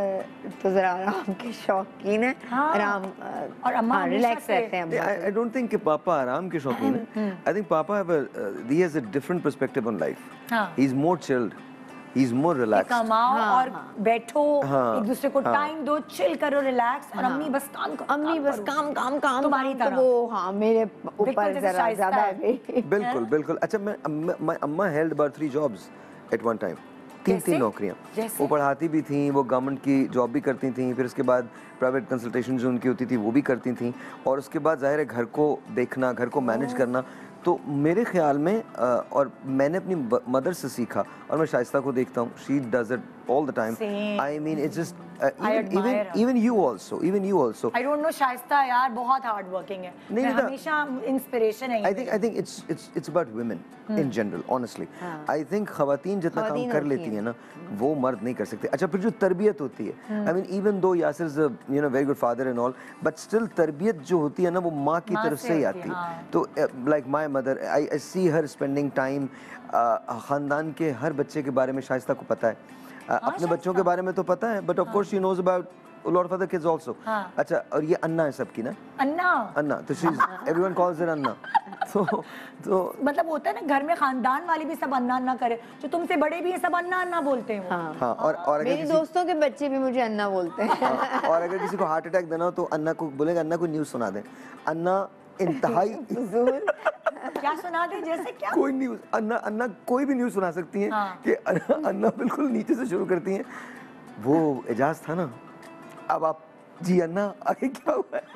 तो जरा आराम के शौकीन है, आराम और अम्मा रिलैक्स रहते हैं। आई डोंट थिंक कि पापा आराम के शौकीन है। आई थिंक पापा have a he has a different perspective on life. He is more chilled. He is more relaxed. कमाओ हाँ, और हाँ। बैठो, हाँ, एक दूसरे को हाँ। टाइम दो, चिल करो, रिलैक्स, और अम्मी बस काम करो, अम्मी काम बस करो। काम काम काम तुम्हारी काम, तो तरह। वो हाँ मेरे बिल्कुल ऊपर जैसे जरा शाइस्ता ज्यादा है। है गई। बिल्कुल बिल्कुल। अच्छा, मैं माय अम्मा held about three jobs at one time. तीन जैसे? तीन नौकरियां। जैसे? वो पढ़ाती भी थी, वो गवर्नमेंट की जॉब भी करती थी, फिर उसके बाद प्राइवेट कंसल्टेशन जो उनकी होती थी वो भी करती थी, और उसके बाद जाहिर है घर को देखना, घर को मैनेज करना। तो मेरे ख्याल में अ, और मैंने अपनी मदर से सीखा, और मैं शाइस्ता को देखता हूँ, she does it all the time. I mean it's just even even you also even you also I don't know, Shaista यार बहुत हार्ड वर्किंग है। नहीं, मैं बेटा। हमेशा इंस्पिरेशन है। I think I think it's it's it's about women in general, honestly. I think खवातीन जितना काम खवातीन कर होती लेती हैं। है ना, वो मर्द नहीं कर सकते। अच्छा, फिर जो तरबियत होती है, आई mean even though Yasir is a you know very good father and all, but still तरबियत जो होती है ना, वो माँ की माँ तरफ से से ही होती आती है, है। हाँ। तो like my mother, I I see her spending time. खानदान के हर बच्चे के बारे में शाइस्ता को पता है। uh, अपने बच्चों के बारे में तो पता है, but of course she knows about a lot of other kids also. हाँ। अच्छा, और ये अन्ना है सबकी ना, अन्ना। अन्ना, तो she everyone calls her Anna. तो तो मतलब होता है ना, घर में खानदान वाले भी सब अन्ना अन्ना करे, जो तुमसे बड़े भी हैं सब अन्ना अन्ना बोलते हैं वो। हाँ। हाँ, और और अगर मेरी किसी दोस्तों के बच्चे भी मुझे अन्ना बोलते हैं। हाँ, और अगर किसी को हार्ट अटैक देना हो तो अन्ना को बोलेगा, अन्ना को न्यूज़ सुना दे। अन्ना इंतहाई क्या सुना दे, जैसे क्या? कोई न्यूज़, अन्ना अन्ना कोई भी न्यूज़ सुना सकती हैं। हाँ। कि अन्ना, अन्ना बिल्कुल नीचे से शुरू करती हैं, वो एजाज था ना, अब आप जी अन्ना आगे क्या हुआ है?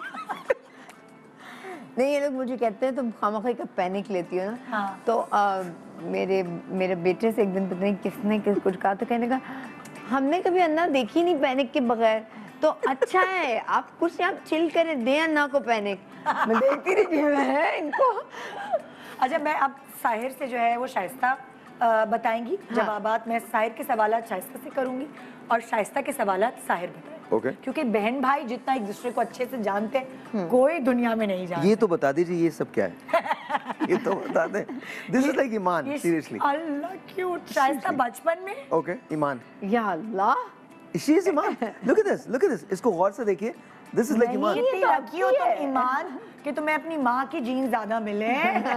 नहीं, ये लोग मुझे कहते हैं तुम खामखा का पैनिक लेती हो ना। हाँ। तो आ, मेरे मेरे बेटे से एक दिन पता नहीं किसने किस कुछ कहा, तो कहने का हमने कभी अन्ना देखी नहीं पैनिक के बगैर। तो अच्छा है, आप कुछ आप चिल करें, दे अन्ना को पैनिक। मैं देखती रही है इनको। अच्छा, मैं अब साहिर से जो है वो शाइस्ता अ, बताएंगी जवाबात। मैं साहिर के सवालात शाइस्ता से करूंगी और शाइस्ता के सवालात साहिर बताएंगे। ओके। क्योंकि बहन भाई जितना एक दूसरे को अच्छे से जानते हैं, कोई दुनिया में नहीं जानते। ये तो बता दीजिए ये सब क्या है? ये तो बता दें। This is like Iman, seriously. Allah cute. Shaista बचपन में ओके, ईमान। या Allah, she is Iman. Look at this, look at this, इसको गौर से देखिए। This is like Iman. कितनी लकी हो तुम ईमान कि तुम्हें अपनी माँ की जीन ज्यादा मिले।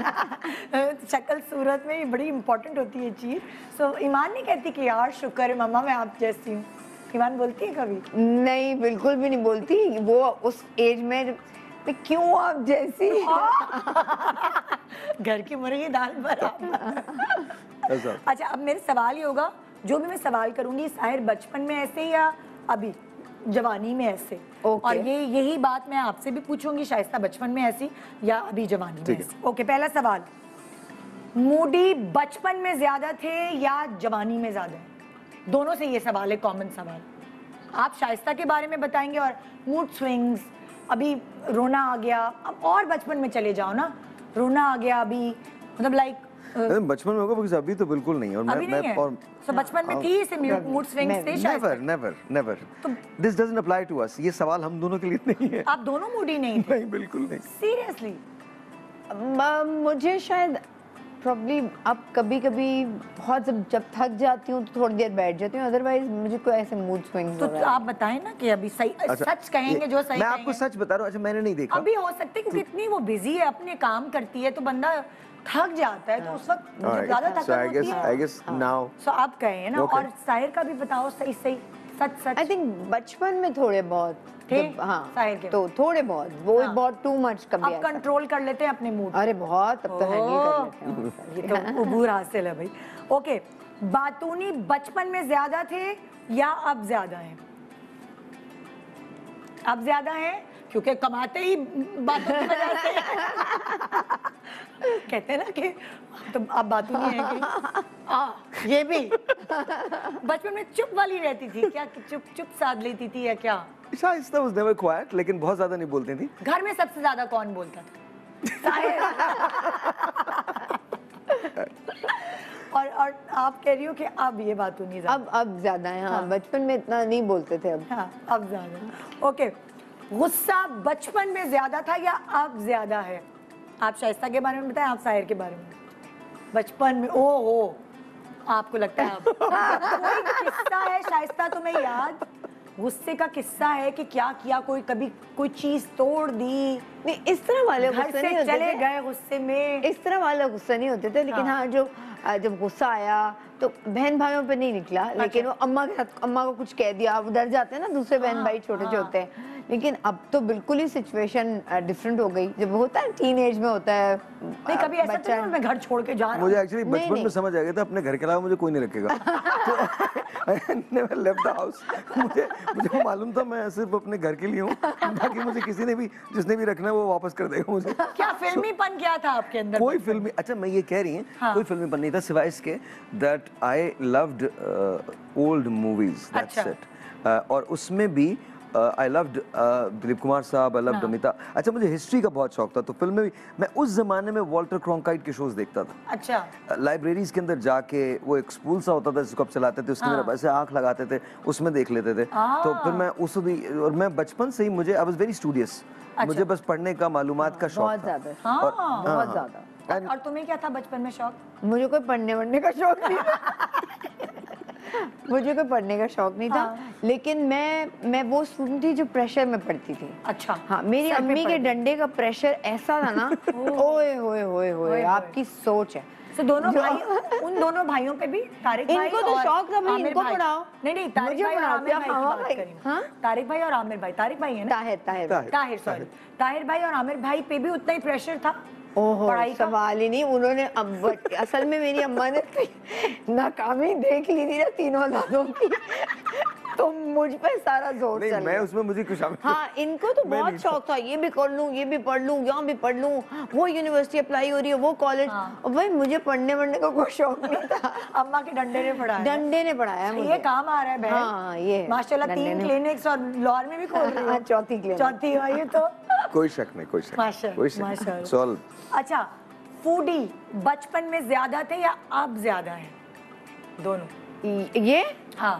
शक्ल सूरत में ये बड़ी इंपॉर्टेंट होती है चीज। सो ईमान नहीं कहती कि यार शुक्र है मम्मा मैं आप जैसी हूँ? ईमान बोलती है कभी? नहीं बिल्कुल भी नहीं बोलती। वो उस एज में मैं क्यों आप जैसी। घर की मुर्गी दाल बराबर। अच्छा, अब मेरे सवाल ये होगा, जो भी मैं सवाल करूंगी, साहिर बचपन में ऐसे या अभी जवानी में ऐसे? ओके। और ये यही बात मैं आपसे भी पूछूंगी, शाइस्ता बचपन में ऐसी या अभी जवानी में ऐसी? ओके, पहला सवाल, मूडी बचपन में ज्यादा थे या जवानी में ज्यादा? दोनों से ये सवाल है, कॉमन सवाल। आप शाइस्ता के बारे में बताएंगे और मूड स्विंग्स, अभी रोना आ गया, अब और बचपन में चले जाओ ना, रोना आ गया अभी, मतलब लाइक बचपन में होगा, बिकॉज़ अभी तो बिल्कुल नहीं। और मैं अभी मैं नहीं है। और सो बचपन में थी ऐसे मूड स्विंग्स थे Shaista? Never never never, this doesn't apply to us. ये सवाल हम दोनों के लिए नहीं है। आप दोनों मूडी नहीं थे? नहीं, बिल्कुल नहीं। सीरियसली? मुझे शायद प्रॉब्ली अब कभी कभी बहुत जब जब थक जाती हूँ तो थोड़ी देर बैठ जाती हूँ, अदरवाइज मुझे कोई ऐसे मूड स्विंग्स तो आप बताएं ना कि अभी सही सच कहेंगे जो सही मैं कहेंगे। आपको सच बता रहा हूँ। अच्छा, मैंने नहीं देखा। अभी हो सकते क्योंकि इतनी वो बिजी है, अपने काम करती है, तो बंदा थक जाता है, तो उस वक्त ज्यादा थकान होती है। आई गेस नाउ सो आप कहे हैं ना। और साहिर का भी बताओ, सही सही सच सच। आई थिंक बचपन में थोड़े बहुत थे जब- हाँ, साहिर के? तो थोड़े बहुत, वो हाँ। बहुत टू मच कभी अब कंट्रोल कर लेते हैं अपने मूड? अरे बहुत, अब तो हैंडल कर लेते हैं। ये तो उबूर हासिल है भाई। ओके, बातूनी बचपन में ज्यादा थे या अब ज्यादा हैं? अब ज्यादा हैं क्योंकि कमाते ही बातों की वजह से। कहते हैं ना कि तो आप बातूनी है कि आ, ये भी बचपन में चुप वाली रहती थी क्या, कि चुप चुप साध लेती थी या क्या? शाइस्ता वाज नेवर क्वाइट, लेकिन बहुत ज्यादा नहीं बोलती थी। घर में सबसे ज्यादा कौन बोलता था? और और आप कह रही हो कि अब ये बात नहीं ज्यादा? अब अब ज्यादा है। हाँ, बचपन में इतना नहीं बोलते थे। अब हाँ, अब ज्यादा। ओके, गुस्सा बचपन में ज्यादा था या अब ज्यादा है? आप शाइस्ता के बारे में बताएं, आप साहिर के बारे में। बचपन में ओ हो आपको लगता है अब कोई किस्सा है शाइस्ता तुम्हें याद, गुस्से का किस्सा है कि क्या किया, कोई कभी कोई चीज तोड़ दी नहीं इस तरह वाले घर गुस्से से नहीं होते चले थे। गए गुस्से में, इस तरह वाला गुस्सा नहीं होते थे, लेकिन हाँ। हाँ जो आ, जब गुस्सा आया तो बहन भाइयों पे नहीं निकला, लेकिन वो अम्मा के साथ अम्मा को कुछ कह दिया, वो डर जाते हैं ना, दूसरे बहन भाई छोटे जो होते हैं। लेकिन अब तो बिल्कुल ही सिचुएशन डिफरेंट हो गई, जब होता है टीन एज में होता है। नहीं कभी ऐसा तो नहीं मैं घर छोड़ के जा रहा हूँ। मुझे एक्चुअली नहीं, बचपन में नहीं। समझ आ गया था अपने घर के अलावा मुझे कोई नहीं रखेगा। तो नेवर लेफ्ट द हाउस। मुझे मुझे मालूम था मैं सिर्फ अपने घर के लिए हूँ, बाकी मुझे किसी ने भी जिसने भी रखना है वो वापस कर देगा मुझे। क्या फिल्मीपन क्या था आपके अंदर? कोई फिल्मी, अच्छा मैं ये कह रही हूँ हाँ। कोई फिल्मीपन नहीं था सिवाय इसके that I loved old movies, that's अच्छा। इट। और उसमें भी आई लव्ड दिलीप कुमार साहब, आई लव्ड अमिताभ। अच्छा मुझे हिस्ट्री का बहुत शौक था, तो फिल्म में भी मैं उस जमाने में वॉल्टर क्रॉन्काइट के शोज देखता था। अच्छा लाइब्रेरीज के अंदर जाके वो एक स्पूल सा होता था जिसको आप चलाते थे, उसके अंदर ऐसे आंख लगाते थे, उसमें देख लेते थे। तो फिर मैं उस और मैं बचपन से ही मुझे आई वाज वेरी स्टूडियस, मुझे बस पढ़ने का, मालूमात का शौक बहुत था। ज्यादा, हाँ। और- बहुत हाँ, ज्यादा। और तुम्हें क्या था बचपन में शौक? मुझे कोई पढ़ने वढ़ने का शौक नहीं था। मुझे कोई पढ़ने का शौक नहीं था, लेकिन मैं मैं वो स्टूडेंट थी जो प्रेशर में पढ़ती थी। अच्छा हाँ, मेरी सर पे अम्मी के पढ़ती। डंडे का प्रेशर ऐसा था ना, ओए होए होए होए, आपकी सोच है। तो दोनों भाई, उन दोनों भाइयों पे भी तारिक भाई इनको तो और शौक था भाई, आमिर इनको भाई। पढ़ाओ। नहीं नहीं तारिक मुझे भाई और पढ़ाओ, आमिर क्या भाई की खावा बात भाई? करी हूँ। हाँ? तारिक भाई और आमिर भाई, तारिक भाई है ना? ताहिर ताहिर ताहिर। ताहिर सॉरी, ताहिर भाई और आमिर भाई पे भी उतना ही प्रेशर था ओहो, पढ़ाई का? सवाल ही नहीं। उन्होंने अब असल में मेरी अम्मा ने नाकामी देख ली थी ना तीनों औलादों की, तो मुझ पे सारा जोर नहीं चल मैं गया। उसमें मुझे कुछ शामिल हाँ, इनको तो मैं बहुत नहीं शौक था, ये भी कर लूं, ये भी पढ़ लूं, यहाँ भी पढ़ लूं, वो यूनिवर्सिटी अप्लाई हो रही है, वो कॉलेज। और भाई मुझे पढ़ने वढ़ने का कोई शौक नहीं था। अम्मा के डंडे ने पढ़ाया। डंडे ने पढ़ाया मुझे। ये काम आ रहा है बहन। हाँ, ये है। माशाल्लाह डंडे तीन ने। क्लिनिक्स और लाहौर में भी खोल रही हाँ, हो। चौथी क्लिनिक। चौथी हुआ ये तो। कोई शक नहीं, कोई शक माशाल्लाह, कोई शक माशाल्लाह। It's all- अच्छा फूडी बचपन में ज्यादा थे या अब ज्यादा है? दोनों। ये हाँ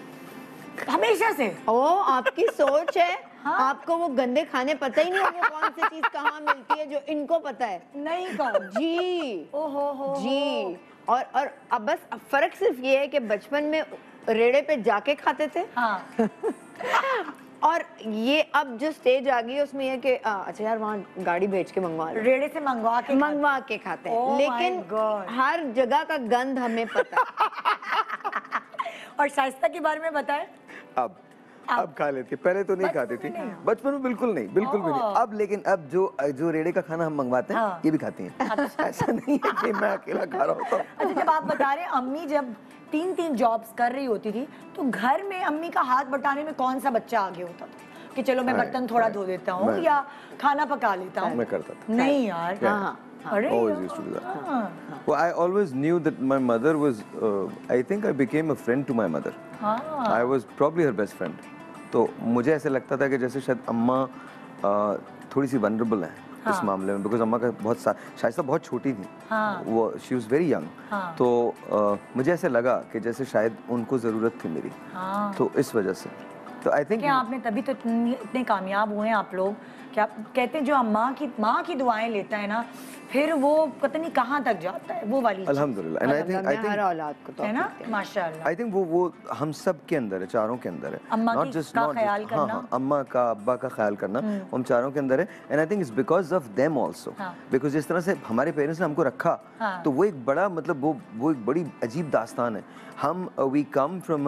हमेशा से। ओ आपकी सोच है। हाँ। आपको वो गंदे खाने पता ही नहीं होंगे कौन सी चीज कहाँ मिलती है, जो इनको पता है। नहीं कहो जी ओहो हो जी। और और अब बस अब फर्क सिर्फ ये है कि बचपन में रेड़े पे जाके खाते थे, हाँ और ये अब जो स्टेज आ गई है उसमें ये कि आ, अच्छा यार वहाँ गाड़ी भेज के मंगवा लो, रेड़े से मंगवा के मंगवा के खाते हैं। Oh my लेकिन God. हर जगह का गंध हमें पता है। और शाइस्ता के बारे में बताएं। अब अब खा लेती, पहले तो नहीं बचपन खाती में थी, नहीं? बचपन में बिल्कुल नहीं, बिल्कुल भी नहीं। ओह। अब लेकिन अब जो जो रेड़े का खाना हम मंगवाते हैं हाँ। ये भी खाती हैं। ऐसा नहीं है कि मैं अकेला खा रहा होता हूँ। अच्छा जब आप बता रहे हैं अम्मी जब तीन तीन जॉब्स कर रही होती थी तो घर में अम्मी का हाथ बटाने में कौन सा बच्चा आगे होता था कि चलो मैं मैं- बर्तन थोड़ा मैं- धो देता हूँ मैं- या खाना पका लेता हूँ? मैं करता था। नहीं यार। Yeah. हाँ, अरे Always यार। used to do that. हाँ, Well, I always knew that my mother was. Uh, I think I became a friend to my mother. हाँ। I was probably her best friend. तो मुझे ऐसे लगता था कि जैसे शायद अम्मा uh, थोड़ी सी वनरेबल है हाँ। इस मामले में, बिकॉज अम्मा का बहुत सा शायद बहुत छोटी थी, हाँ। वो शी वॉज वेरी यंग, हाँ। तो uh, मुझे ऐसे लगा कि जैसे शायद उनको ज़रूरत थी मेरी, हाँ। तो इस वजह से तो आई थिंक क्या आपने तभी तो इतनी- इतने कामयाब हुए हैं आप लोग। क्या कहते हैं जो अम्मा की माँ की दुआएं लेता है ना फिर वो पता नहीं कहाँ तक जाता है, वो वाली चीज़। अल्हम्दुलिल्लाह। And I think- I मैं think- हर औलाद को तो है ना माशाल्लाह। आई थिंक वो वो हम सब के अंदर है, चारों के अंदर है। अम्मा Not की- just- का not just- ख्याल हाँ, करना। हाँ, अम्मा का अब्बा का ख्याल करना हम चारों के अंदर है। And I think it's because of them also, हाँ। बिकॉज जिस तरह से हमारे पेरेंट्स ने हमको रखा, हाँ। तो वो एक बड़ा मतलब वो वो एक बड़ी अजीब दास्तान है। हम we come from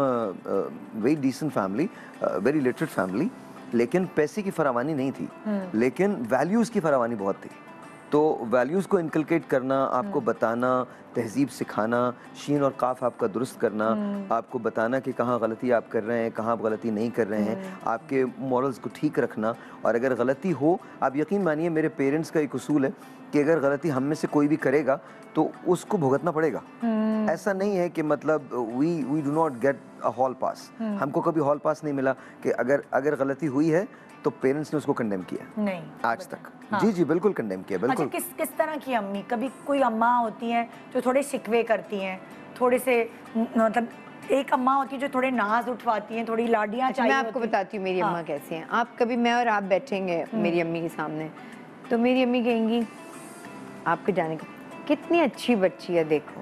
very decent family, very literate family, लेकिन पैसे की फरावानी नहीं थी, लेकिन वैल्यूज़ की फरावानी बहुत थी। तो वैल्यूज़ को इनकलकेट करना, आपको बताना, तहजीब सिखाना, शीन और काफ आपका दुरुस्त करना, आपको बताना कि कहाँ गलती आप कर रहे हैं, कहाँ आप गलती नहीं कर रहे हैं, आपके मॉरल्स को ठीक रखना, और अगर गलती हो, आप यकीन मानिए मेरे पेरेंट्स का एक उसूल है कि अगर गलती हम में से कोई भी करेगा तो उसको भुगतना पड़ेगा। ऐसा नहीं है कि मतलब we we do not get a hall pass. हमको कभी हॉल पास नहीं मिला कि अगर अगर गलती हुई है तो पेरेंट्स ने उसको कंडेम किया नहीं आज तक। हाँ। जी जी बिल्कुल कंडेम किया, अच्छा बिल्कुल। किस किस तरह की अम्मी? कभी कोई अम्मा होती हैं जो थोड़े शिकवे करती हैं, थोड़े से न- मतलब एक अम्मा होती है जो थोड़े नाज उठवाती हैं, थोड़ी लाडियाँ अच्छा, चाहिए मैं आपको होती हैं। बताती हूँ मेरी हाँ। अम्मा कैसी हैं। आप कभी मैं और आप बैठेंगे मेरी अम्मी के सामने, तो मेरी अम्मी कहेंगी आपके जाने का कितनी अच्छी बच्ची है, देखो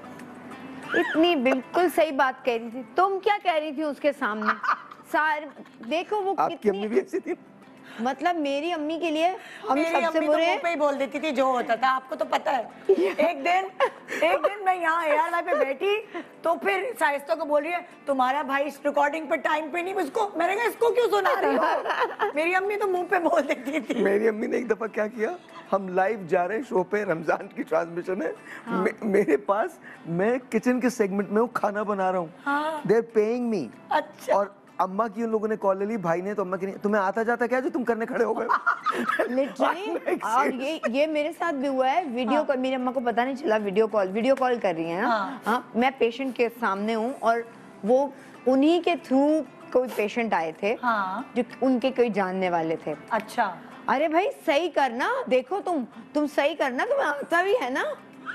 इतनी बिल्कुल सही बात कह रही थी, तुम क्या कह रही थी उसके सामने, सार देखो वो आपकी कितनी अम्मी भी ऐसी थी? मतलब मेरी अम्मी के लिए हम मेरी सबसे अम्मी तो बुरे मुंह पे ही बोल देती थी जो होता था, आपको तो पता है। एक दिन एक दिन मैं यहाँ एयर लाइन पे बैठी तो फिर शाइस्ता को बोल रही है तुम्हारा भाई इस रिकॉर्डिंग पे टाइम पे नहीं, इसको मैंने कहा इसको क्यों सुना रही हो? मेरी अम्मी तो मुंह पे बोल देती थी। मेरी अम्मी ने एक दफा क्या किया, हम लाइव जा रहे हैं शो पे, रमजान की ट्रांसमिशन है, हाँ। मे, मेरे पास मैं किचन के सेगमेंट में हूँ, खाना बना रहा हूँ, हाँ। They are paying me. अच्छा। और अम्मा की उन लोगों ने कॉल ले ली, भाई ने तो अम्मा की नहीं, तुम्हें आता जाता क्या जो तुम करने खड़े हो गए? लिटरली। और ये ये मेरे साथ भी हुआ है। वीडियो कॉल, मेरी अम्मा को पता नहीं चला, वीडियो कॉल वीडियो कॉल कर रही है ना। हाँ। हाँ, मैं पेशेंट के सामने हूँ और वो उन्हीं के थ्रू कोई पेशेंट आए थे। हाँ। जो उनके कोई जानने वाले थे। अच्छा। अरे भाई सही करना, देखो तुम तुम सही करना, तुम्हें आता भी है ना।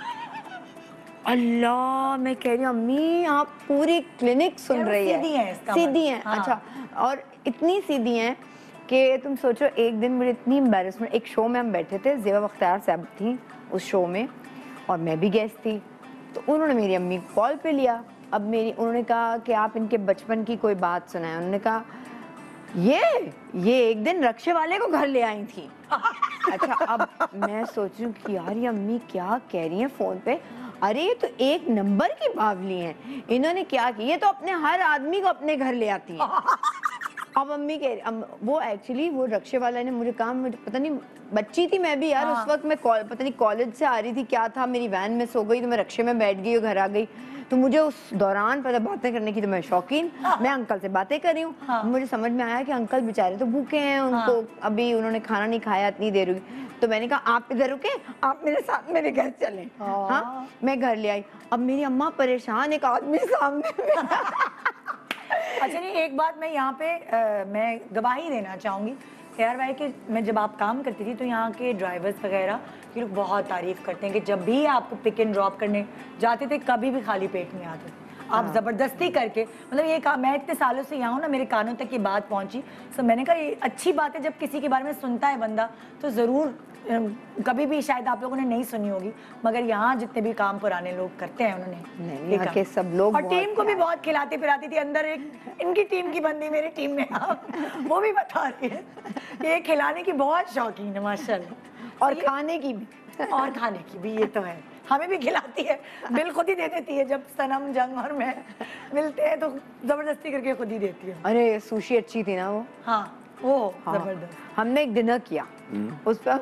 अल्लाह, मैं कह रही हूँ अम्मी आप पूरी क्लिनिक सुन यार, वो रही है। सीधी हैं इसका सीधी मतलब। हैं। हाँ। अच्छा, और इतनी सीधी हैं कि तुम सोचो, एक दिन मुझे इतनी एम्बैरेसमेंट, एक शो में हम बैठे थे, ज़ेबा बख्तियार साहब थी उस शो में और मैं भी गेस्ट थी, तो उन्होंने मेरी अम्मी को कॉल पे लिया। अब मेरी उन्होंने कहा कि आप इनके बचपन की कोई बात सुनाएं। उन्होंने कहा ये ये एक दिन रक्षे वाले को घर ले आई थी। अच्छा, अब मैं सोच रही हूँ कि यार ये अम्मी क्या कह रही हैं फ़ोन पे। अरे ये तो एक नंबर की बावली हैं, इन्होंने क्या किया, ये तो अपने हर आदमी को अपने घर ले आती हैं। अब अम्मी कह रही, वो एक्चुअली वो रक्षे वाला ने मुझे कहा, मुझे पता नहीं, बच्ची थी मैं भी यार। हाँ। उस वक्त मैं कॉल पता नहीं कॉलेज से आ रही थी क्या था, मेरी वैन में सो गई तो मैं रक्षे में बैठ गई और घर आ गई। तो मुझे उस दौरान पता बातें करने की तो मैं शौकीन। हाँ। मैं अंकल से बातें कर रही हूँ। हाँ। मुझे समझ में आया कि अंकल बेचारे तो भूखे हैं, उनको हाँ। अभी उन्होंने खाना नहीं खाया इतनी देर हुई। तो मैंने कहा आप इधर रुके, आप मेरे साथ मेरे घर चलें। हाँ। हाँ, मैं घर ले आई। अब मेरी अम्मा परेशान, एक आदमी सामने। अच्छा नहीं, एक बात मैं यहाँ पे आ, मैं गवाही देना चाहूँगी यार भाई कि मैं जब आप काम करती थी तो यहाँ के ड्राइवर्स वगैरह ये लोग बहुत तारीफ करते हैं कि जब भी आपको पिक एंड ड्रॉप करने जाते थे कभी भी खाली पेट नहीं आते थे। आप हाँ। ज़बरदस्ती करके, मतलब ये कहा, मैं इतने सालों से यहाँ हूँ ना, मेरे कानों तक ये बात पहुँची। सो मैंने कहा ये अच्छी बात है जब किसी के बारे में सुनता है बंदा, तो ज़रूर कभी भी शायद आप लोगों ने नहीं सुनी होगी, मगर यहाँ जितने भी काम पुराने लोग करते हैं उन्होंने यहाँ के सब लोग, और टीम को भी बहुत खिलाती पिलाती थी। अंदर एक इनकी टीम की बंदी मेरी टीम में, वो भी बता रही है ये खिलाने की बहुत शौकीन है माशाल्लाह, और खाने की भी और खाने की भी, ये तो है, हमें भी खिलाती है, बिल खुद ही दे देती है। जब सनम जंग और मैं मिलते हैं तो जबरदस्ती करके खुद ही देती है। अरे सुशी अच्छी थी ना वो। हाँ वो हाँ। जबरदस्त। हमने एक डिनर किया उस पर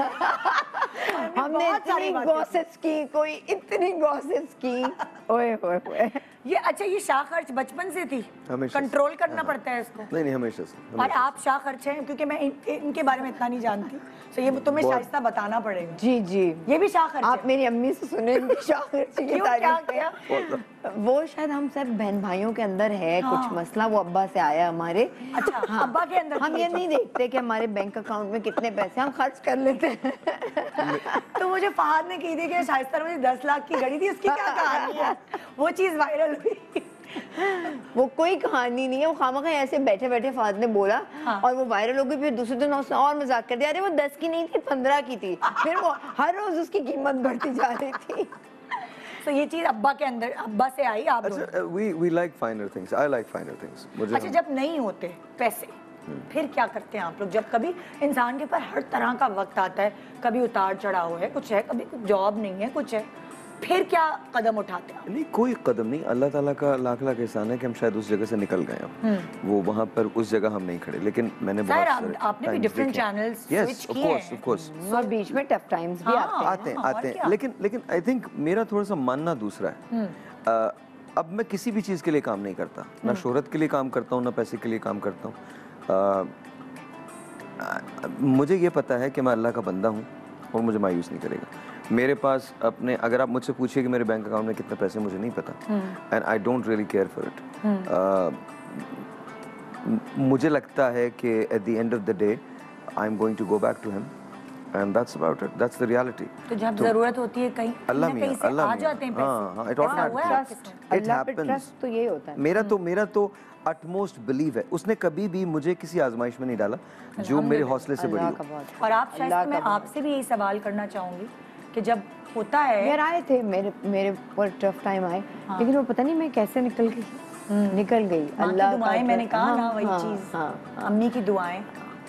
हमने इतनी गॉसिप्स की, कोई इतनी गॉसिप्स की, ओए ओए ओए। ये अच्छा, ये शाह खर्च बचपन से थी, कंट्रोल करना पड़ता है इसको? नहीं नहीं, हमेशा से। और आप शाह खर्च हैं, क्योंकि मैं इन, इनके बारे में इतना नहीं जानती, तो ये तुम्हें शाइस्ता बताना पड़ेगा। जी जी, ये भी शाह खर्च। आप मेरी अम्मी से सुने शाह खर्च की तारीफ। वो शायद हम सब बहन भाइयों के अंदर है हाँ। कुछ मसला, वो अब्बा से आया हमारे। अच्छा, हाँ। अब्बा के अंदर हम ये नहीं देखते कि हमारे बैंक अकाउंट में कितने पैसे, हम खर्च कर लेते हैं। तो मुझे फहद ने की थी कि शाइस्ता मुझे दस लाख की घड़ी थी, उसकी क्या कहानी है? वो चीज वायरल हुई। वो कोई कहानी नहीं है, वो खामखा ऐसे बैठे बैठे फहद ने बोला हाँ। और वो वायरल हो गई। फिर दूसरे दिन उसने और मजाक कर दिया, अरे वो दस की नहीं थी, पंद्रह की थी। फिर वो हर रोज उसकी कीमत बढ़ती जा रही थी। तो ये चीज अब्बा के अंदर, अब्बा से आई आप दोनों? अच्छा, we we like finer things. I like finer things. मुझे अच्छा, जब नहीं होते पैसे फिर क्या करते हैं आप लोग? जब कभी इंसान के ऊपर हर तरह का वक्त आता है, कभी उतार चढ़ाव है, कुछ है, कभी कुछ जॉब नहीं है, कुछ है, फिर क्या कदम उठाते हैं? नहीं, कोई कदम नहीं। अल्लाह ताला का लाख लाख एहसान है कि हम शायद उस जगह से निकल गए हैं। वो वहाँ पर उस जगह हम नहीं खड़े, लेकिन मैंने बहुत सारे आपने भी डिफरेंट चैनल्स स्विच किए हैं। ऑफ कोर्स और बीच में टफ टाइम्स भी आते हैं आते हैं आते हैं लेकिन लेकिन आई थिंक मेरा थोड़ा सा मानना दूसरा है। अब मैं किसी भी चीज़ के लिए काम नहीं करता, ना शोहरत के लिए काम करता हूँ, ना पैसे के लिए काम करता हूँ। मुझे ये पता है कि मैं अल्लाह का बंदा हूँ और मुझे मायूस नहीं करेगा। मेरे पास अपने, अगर आप मुझसे पूछिए कि मेरे बैंक अकाउंट में कितने पैसे, मुझे नहीं पता, and I don't really care for it. मुझे लगता है कि at the end of the day I am going to go back to him and that's about it, that's the reality. तो जब जरूरत होती है कहीं अल्लाह मियां, अल्लाह आ जाते हैं पैसे। हाँ हाँ, इट ऑटोमेटिकली इट हैपेंस। तो यही होता है। मेरा तो मेरा तो अटमोस्ट बिलीव है, उसने कभी भी मुझे किसी आजमाइश में नहीं डाला जो मेरे हौसले से बड़ी हो। और आप शायद, मैं आपसे भी यही सवाल करना चाहूंगी कि जब होता है, यार आए थे मेरे मेरे पर टफ टाइम आए, हाँ। लेकिन वो पता नहीं मैं कैसे निकल गई, निकल गई। अल्लाह की दुआएं, मैंने कहा ना वही चीज, अम्मी की दुआएं।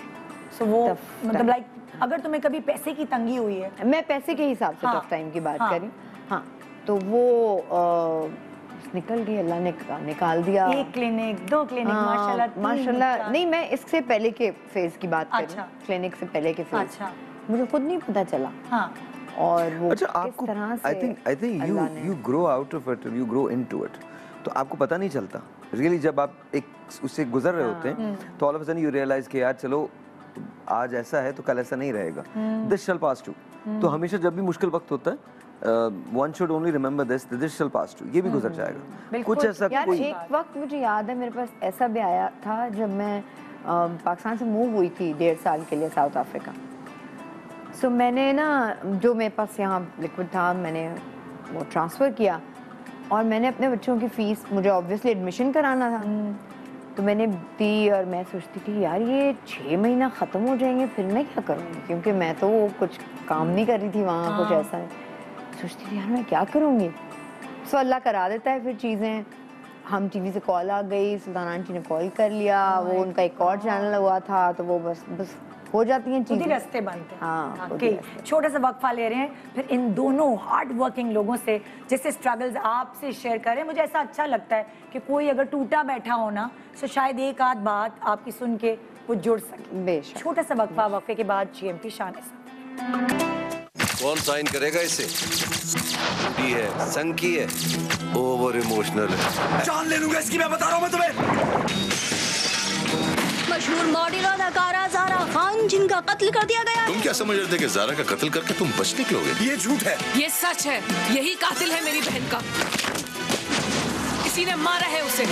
सो वो मतलब लाइक अगर तुम्हें कभी पैसे की तंगी हुई है, मैं पैसे के हिसाब से टफ टाइम की बात कर रही हूँ, हाँ, तो वो निकल गई, अल्लाह ने निकाल दिया। एक क्लिनिक, दो क्लिनिक, माशाल्लाह माशाल्लाह। नहीं, मैं इससे पहले के फेज की बात कर रही हूँ, क्लिनिक से पहले के फेज। अच्छा, मुझे खुद नहीं पता चला। हाँ, और वो अच्छा आपको I think I think you you grow out of it, you grow into it, तो आपको पता नहीं चलता रियली जब आप एक उससे गुजर रहे होते हैं तो all of a sudden you realise कि यार चलो आज ऐसा है तो कल ऐसा नहीं रहेगा, दिस शैल पास टू। तो हमेशा जब भी मुश्किल वक्त होता है one should only remember this, this shall pass too, ये भी गुजर जाएगा। कुछ ऐसा यार कोई एक वक्त मुझे याद है मेरे पास ऐसा भी आया था जब मैं पाकिस्तान से मूव हुई थी डेढ़ साल के लिए साउथ अफ्रीका। सो so, मैंने ना जो मेरे पास यहाँ लिक्विड था मैंने वो ट्रांसफ़र किया और मैंने अपने बच्चों की फ़ीस, मुझे ऑब्वियसली एडमिशन कराना था, तो मैंने दी और मैं सोचती थी यार ये छः महीना ख़त्म हो जाएंगे फिर मैं क्या करूँगी, क्योंकि मैं तो कुछ काम नहीं कर रही थी वहाँ, कुछ ऐसा है। सोचती थी यार मैं क्या करूँगी। सो अल्लाह करा देता है फिर चीज़ें। हम टीवी से कॉल आ गई, सुल्ताना आंटी ने कॉल कर लिया, वो उनका एक और चैनल हुआ था, तो वो बस बस हो जाती हैं चीजें, रास्ते बनते हैं। हाँ, okay. छोटा सा वक्फा ले रहे हैं, फिर इन दोनों हार्ड वर्किंग लोगों से जैसे स्ट्रगल्स आपसे शेयर करें। मुझे ऐसा अच्छा लगता है कि कोई अगर टूटा बैठा हो ना तो शायद एक आध बात आपकी सुन के वो जुड़ सके। बेशक। छोटा सा वक्फा, वक्फे के बाद जीएमटी शान कौन साइन करेगा इसे? है, संकी है, ओवर इमोशनल है। जान ले लूंगा इसकी, मैं बता रहा हूँ मैं तुम्हें। मशहूर मॉडल और अदाकारा ज़ारा खान जिनका कत्ल कर दिया गया। तुम क्या समझ रहे थे कि ज़ारा का कत्ल करके तुम बच निकलोगे? ये झूठ है। ये सच है, यही कातिल है मेरी बहन का, किसी ने मारा है उसे।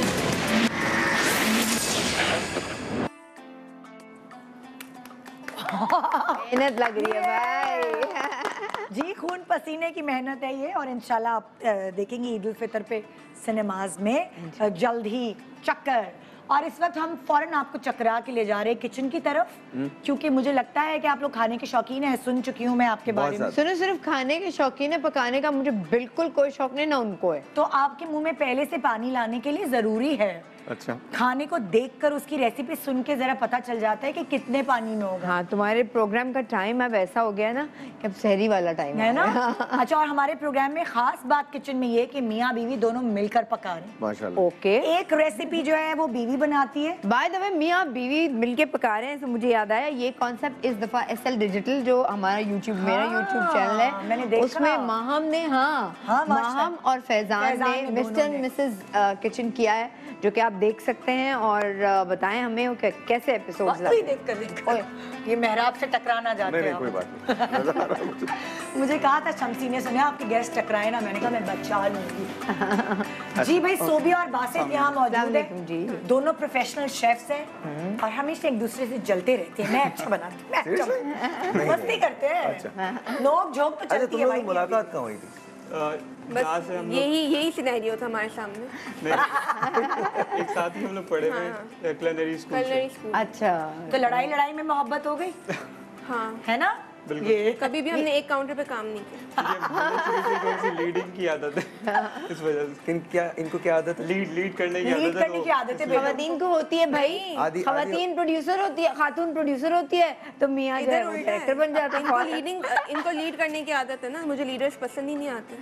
मेहनत लग रही है भाई। जी खून पसीने की मेहनत है ये, और इंशाल्लाह आप देखेंगे ईद उल फितर पे सिनेमाज में जल्द ही चक्कर। और इस वक्त हम फौरन आपको चकरा के ले जा रहे हैं किचन की तरफ, क्योंकि मुझे लगता है कि आप लोग खाने के शौकीन हैं। सुन चुकी हूँ मैं आपके बारे में। सुनो, सिर्फ खाने के शौकीन है, पकाने का मुझे बिल्कुल कोई शौक नहीं, ना उनको है। तो आपके मुंह में पहले से पानी लाने के लिए जरूरी है। अच्छा, खाने को देखकर उसकी रेसिपी सुन के जरा पता चल जाता है कि कितने पानी में होगा। हाँ, तुम्हारे प्रोग्राम का टाइम अब ऐसा हो गया ना कि अब शहरी वाला टाइम है ना। अच्छा, और हमारे प्रोग्राम में खास बात किचन में ये कि मियाँ बीवी दोनों मिलकर पका रहे हैं। माशाल्लाह। ओके। एक रेसिपी जो है वो बीवी बनाती है। बाय द वे मियाँ बीवी मिलके पका रहे हैं, तो मुझे याद आया ये कॉन्सेप्ट इस दफा एस एल डिजिटल जो हमारा यूट्यूब हाँ, मेरा यूट्यूब चैनल है, मैंने देखा। उसमें माहम ने हाँ, हाँ माहम और फैजान ने मिस्टर एंड मिसेस किचन किया है, जो कि आप देख सकते हैं। और बताएं हमें वो कैसे एपिसोड्स लगे। देख कर देख कर ये मेहराब से टकराना जाते हैं। कोई बात नहीं। मुझे कहा था शमसी ने, सुना आपके गेस्ट टकराए ना, मैंने कहा मैं बचा लूंगी। जी भाई, सोबिया और बासित यहाँ मौजूद है, दोनों प्रोफेशनल शेफ्स हैं और हमेशा एक दूसरे से जलते रहते हैं। मैं अच्छा बनाती हूँ, मैं अच्छा मस्ती करते हैं, नोक झोंक तो चलती है भाई। मुलाकात कहाँ हुई थी? बस यही यही सिनेरियो था हमारे सामने। एक साथ ही हम लोग पढ़े हुए क्लनरी स्कूल स्कूल। अच्छा, तो लड़ाई लड़ाई में मोहब्बत हो गई। हाँ, है ना। ये कभी भी हमने एक काउंटर पे काम नहीं किया। लीडिंग की आदत है, इस वजह से। इन क्या इनको क्या आदत है? लीड लीड करने की आदत है। लीड करने की आदत है खवातीन को होती है भाई। खवातीन प्रोड्यूसर होती है, खातून प्रोड्यूसर होती है, तो मियाँ जो है वो डायरेक्टर बन जाते हैं। इनको लीडिंग इनको लीड करने की आदत है ना, मुझे लीडर्स पसंद ही नहीं आते।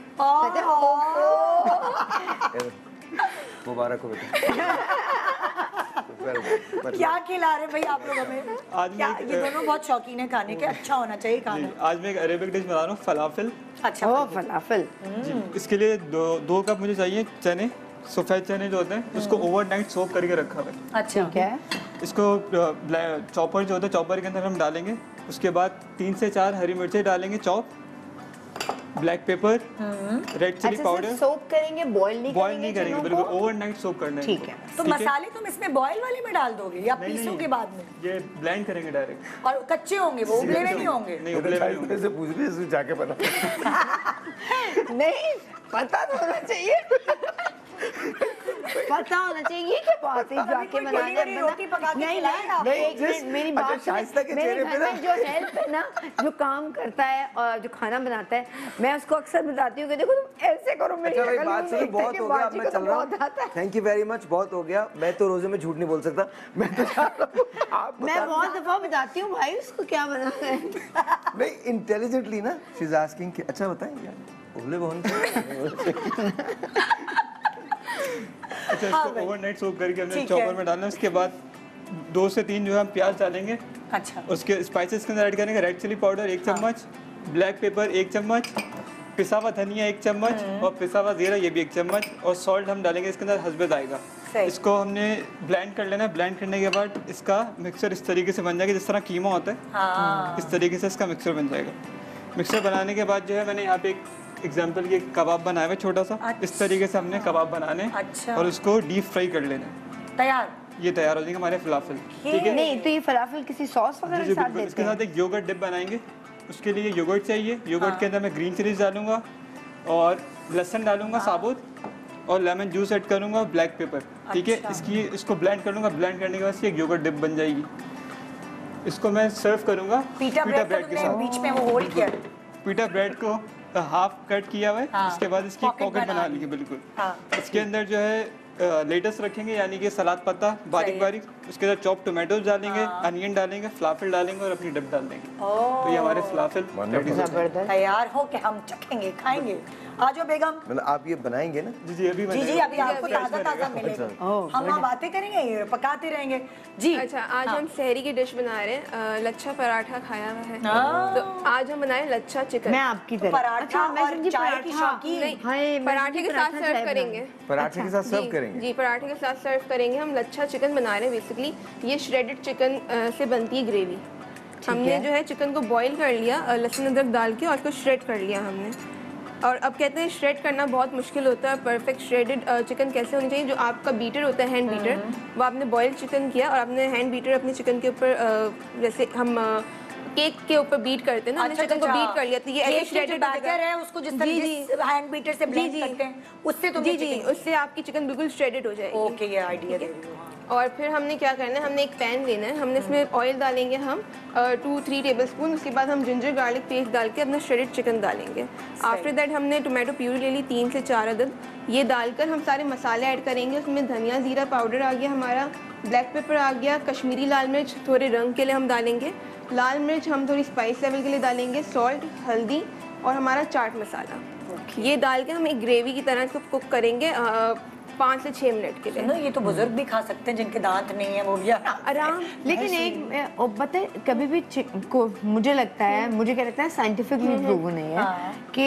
मुबारक हो बेटा। क्या खिला रहे भाई आप लोग हमें? आज क्या ये दोनों बहुत शौकीन है खाने के, अच्छा होना चाहिए खाना। आज मैं एक अरेबिक डिश बना रहा हूँ, फलाफल। अच्छा, ओ फलाफल। इसके लिए दो दो कप मुझे चाहिए चने, सफेद चने जो होते हैं, उसको ओवरनाइट सोक करके रखा हुआ है। अच्छा, क्या है? इसको चॉपर जो होता है, चॉपर के अंदर हम डालेंगे। उसके बाद तीन से चार हरी मिर्चें डालेंगे, chop, black pepper, red chilli powder. Soak करेंगे, बॉईल नहीं बॉईल नहीं करेंगे, बिल्कुल ओवरनाइट सोक करना है। ठीक है। तो मसाले तुम इसमें बॉईल वाले में डाल दोगे या पीसो के बाद में? ये ब्लेंड करेंगे डायरेक्ट। और कच्चे होंगे वो, उबले हुए नहीं होंगे? नहीं, उबले हुए होंगे। से पूछ रही है, जाके पता नहीं पता तो होना चाहिए। पता होना चाहिए ये क्या बात है, जाके बनाना है, रोटी पका के नहीं नहीं एक मिनट मेरी बात सुनिए, मेरे घर में जो हेल्प है ना, जो काम करता है और जो खाना बनाता है, मैं उसको अक्सर बताती हूँ कि देखो तुम ऐसे करो, मेरी अच्छा भाई शक्ल बात में सुनो, देखते बहुत कि हो गया, बाजी मैं को तो चल रहा बहुत आता हूँ। है। थैंक यू वेरी मच, बहुत हो गया। मैं तो रोजे में झूठ नहीं बोल सकता, मैं तो जा रहा हूँ, आप मैं बता- बहुत दफा बताती हूँ भाई उसको क्या बनाना है। नहीं इंटेलिजेंटली ना, शी इज आस्किंग कि अच्छा बताएं यार ओले बोन अच्छा, इसको ओवरनाइट सोक करके हमने चॉपर में डालना है। उसके बाद दो से तीन जो है हम प्याज डालेंगे। अच्छा, उसके स्पाइसेस के अंदर ऐड करेंगे रेड चिली पाउडर एक चम्मच, ब्लैक पेपर एक चम्मच, पिसा हुआ धनिया एक चम्मच और पिसा हुआ जीरा ये भी एक चम्मच, और सॉल्ट हम डालेंगे इसके अंदर हस्बे आएगा। इसको हमने ब्लेंड कर लेना है। ब्लेंड करने के बाद इसका मिक्सर इस तरीके से बन जाएगा जिस तरह कीमा होता है, हाँ। इस तरीके से इसका मिक्सर बन जाएगा। मिक्सर बनाने के बाद जो है मैंने यहाँ पे एक एग्जाम्पल के कबाब बनाया हुआ छोटा सा। अच्छा। इस तरीके से हमने कबाब बनाने। अच्छा। और उसको डीप फ्राई कर लेना। तैयार, ये तैयार हो जाएंगे हमारे फलाफल। ठीक है, नहीं तो ये फलाफल किसी सॉस वगैरह के साथ देते हैं? इसके साथ एक योगर्ट डिप बनाएंगे। उसके लिए योगर्ट चाहिए। योगर्ट के अंदर मैं ग्रीन चिलीज डालूंगा और लहसुन डालूंगा साबुत, और लेमन जूस ऐड करूंगा, ब्लैक पेपर। ठीक है, इसकी इसको ब्लेंड कर लूंगा। ब्लेंड करने के बाद इसकी एक योगर्ट डिप बन जाएगी। इसको मैं सर्व करूंगा पीटा ब्रेड के साथ। बीच में वो होल किया, पीटा ब्रेड को हाफ कट किया हुआ है। हाँ। इसके बाद इसकी पॉकेट बना ली है बिल्कुल। हाँ। इसके अंदर जो है लेटस रखेंगे, यानी कि सलाद पत्ता बारीक बारीक। उसके साथ चॉप टोमेटोज डालेंगे, अनियन डालेंगे, फलाफल डालेंगे और अपनी डिप डाल देंगे। तो ये हमारे फलाफल तैयार हो के हम चखेंगे, खाएंगे। आज बेगम, मतलब आप ये बनाएंगे ना? जी जी अभी जी जी अभी आपको ताजा ताजा मिलेगा। हम वहाँ बातें करेंगे, पकाते रहेंगे जी। अच्छा, आज हम सहरी की डिश बना रहे हैं। लच्छा पराठा खाया हुआ है, तो आज हम बना रहे हैं लच्छा चिकन। मैं आपकी तरह पराठा और चाय की शौकीन। पराठे के साथ सर्व करेंगे। पराठे के साथ सर्व करेंगे? जी, पराठे के साथ सर्व करेंगे। हम लच्छा चिकन बना रहे हैं। बेसिकली ये श्रेडेड चिकन से बनती है ग्रेवी। हमने जो है चिकन को बॉईल कर लिया लहसुन अदरक डाल के, और उसको श्रेड कर लिया हमने। और अब कहते हैं श्रेड करना बहुत मुश्किल होता है। परफेक्ट श्रेडेड चिकन कैसे होनी चाहिए? जो आपका बीटर होता है, हैंड बीटर, वो आपने बॉयल चिकन किया और आपने हैंड बीटर अपने चिकन के ऊपर, जैसे हम केक के ऊपर बीट करते हैं ना, हमने चिकन को बीट कर लिया। तो ये ऐसे श्रेडेड बैटर है, उसको जिस तरह हैंड बीटर से ब्लेंड करते हैं, उससे तो जी जी उससे आपकी चिकन बिल्कुल श्रेडेड हो जाएगी। ओके, ये आइडिया दे रही हूं। और फिर हमने क्या करना है, हमने एक पैन लेना है। हमने इसमें ऑयल डालेंगे हम टू थ्री टेबल स्पून। उसके बाद हम जिंजर गार्लिक पेस्ट डाल के अपना श्रेडेड चिकन डालेंगे। आफ्टर दैट हमने टोमेटो प्यूरी ले ली तीन से चार अदद। ये डालकर हम सारे मसाले ऐड करेंगे। उसमें धनिया जीरा पाउडर आ गया हमारा, ब्लैक पेपर आ गया, कश्मीरी लाल मिर्च थोड़े रंग के लिए हम डालेंगे, लाल मिर्च हम थोड़ी स्पाइस लेवल के लिए डालेंगे, सॉल्ट, हल्दी और हमारा चाट मसाला। ये डाल के हम एक ग्रेवी की तरह इसको कुक करेंगे पाँच से छः मिनट के लिए। ये तो बुजुर्ग भी खा सकते हैं जिनके दांत नहीं है, वो भी आराम। लेकिन एक पता है, कभी भी को मुझे लगता है, मुझे क्या लगता है साइंटिफिकली प्रूवन है हाँ। कि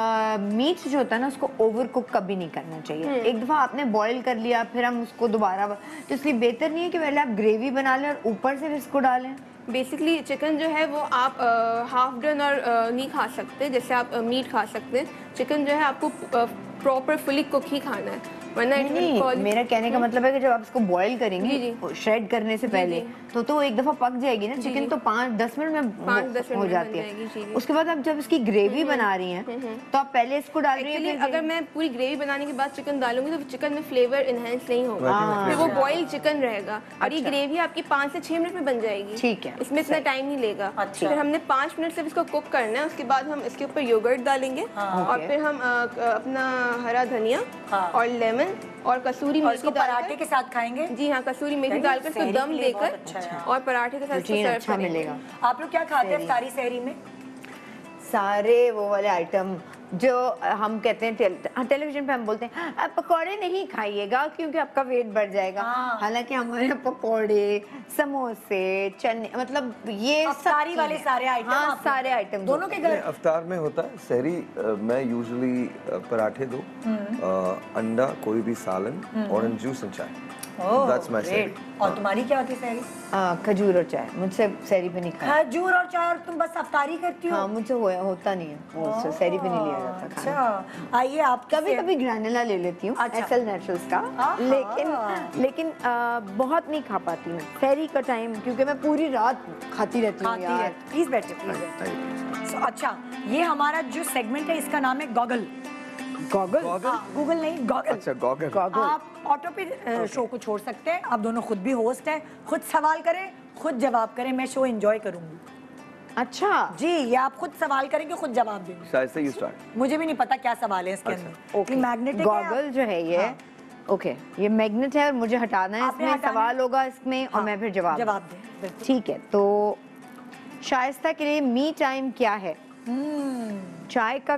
मीट जो होता है ना, उसको ओवर कुक कभी नहीं करना चाहिए। एक दफ़ा आपने बॉईल कर लिया, फिर हम उसको दोबारा, तो इसलिए बेहतर नहीं है कि पहले आप ग्रेवी बना लें और ऊपर से इसको डालें। बेसिकली चिकन जो है वो आप हाफ डन और uh, नहीं खा सकते, जैसे आप मीट uh, खा सकते हैं। चिकन जो है आपको प्रॉपर फुली कुक ही खाना है, वरना नहीं, मेरा कहने का मतलब है कि जब आप इसको बॉईल करेंगे श्रेड करने से पहले, तो तो एक दफा पक जाएगी ना चिकन, तो पाँच दस मिनट में पाँच दस मिनट हो जाती है। उसके बाद आप जब इसकी ग्रेवी बना रही हैं, तो आप पहले इसको डाल रही हैं। अगर मैं पूरी ग्रेवी बनाने के बाद चिकन डालूंगी तो चिकन में फ्लेवर इनहेंस नहीं होगा, फिर वो बॉइल्ड चिकन रहेगा। और ये ग्रेवी आपकी पाँच से छह मिनट में बन जाएगी। ठीक है, इसमें इतना टाइम नहीं लेगा। फिर हमने पाँच मिनट सिर्फ इसको कुक करना है। उसके बाद हम इसके ऊपर योगर्ट डालेंगे और फिर हम अपना हरा धनिया और लेमन और कसूरी मेथी पराठे के साथ खाएंगे। जी हाँ, कसूरी मेथी डालकर इसको दम देकर अच्छा और पराठे के साथ सर्व अच्छा मिलेगा। आप लोग क्या खाते हैं इफ्तारी सहरी में? सारे वो वाले आइटम जो हम कहते हैं टेल, टेलीविजन पे हम बोलते हैं आप पकौड़े नहीं खाइएगा क्योंकि आपका वेट बढ़ जाएगा। हालांकि हमारे यहाँ पकौड़े, समोसे, चने, मतलब ये अफ्तारी वाले सारे आइटम। हाँ, सारे आइटम दोनों के घर अफ्तार में होता है। सहरी मैं यूजुअली पराठे दो, अंडा, कोई भी सालन, ऑरेंज जूस एंड चाय। That's my सहरी। और तुम्हारी क्या होती है सहरी? खजूर और चाय। मुझसे सहरी पे नहीं खाया। खजूर और चाय, और तुम बस अफ्तारी करती हो? हाँ, मुझसे हो, होता नहीं है, सहरी पे नहीं लिया जाता। अच्छा, आइए आप कभी कभी ग्रैनुला ले लेती हूँ एसएल नेचुरल्स का, लेकिन लेकिन बहुत नहीं खा पाती मैं सहरी का टाइम, क्योंकि मैं पूरी रात खाती रहती हूँ यार। प्लीज बैठे, प्लीज बैठे। अच्छा, ये हमारा जो सेगमेंट है इसका नाम है गॉगल। गॉगल? गूगल नहीं, गॉगल। अच्छा गॉगल। आप ऑटो पे शो को छोड़ सकते हैं। आप दोनों खुद भी होस्ट हैं, खुद सवाल करें, खुद जवाब करें, मैं शो एंजॉय करूंगी। अच्छा जी, ये आप खुद सवाल करेंगे, खुद जवाब देंगे। शायद से यू स्टार्ट। मुझे भी नहीं पता क्या सवाल है इसके अंदर। ओके, मैग्नेटिक गॉगल जो है ये, ओके, ये मैग्नेट है और मुझे हटाना है, इसमें सवाल होगा इसमें और मैं फिर जवाब जवाब दें। ठीक है, तो शाइस्ता के लिए मी टाइम क्या है? चाय का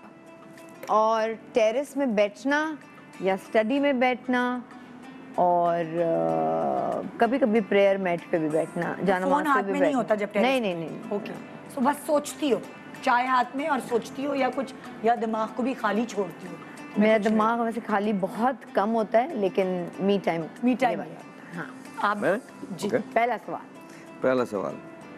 कप और टेरेस में बैठना या स्टडी में बैठना और कभी कभी प्रेयर मैट पे भी बैठना, जाना फोन हाथ भी में नहीं होता जब टेरेस नहीं नहीं नहीं ओके, सो बस सोचती हो, चाय हाथ में और सोचती हो, या कुछ, या दिमाग को भी खाली छोड़ती हो? मेरा दिमाग वैसे खाली बहुत कम होता है, लेकिन मी टाइम मी टाइम हाँ। आप मैं जी okay. पहला सवाल पहला सवाल,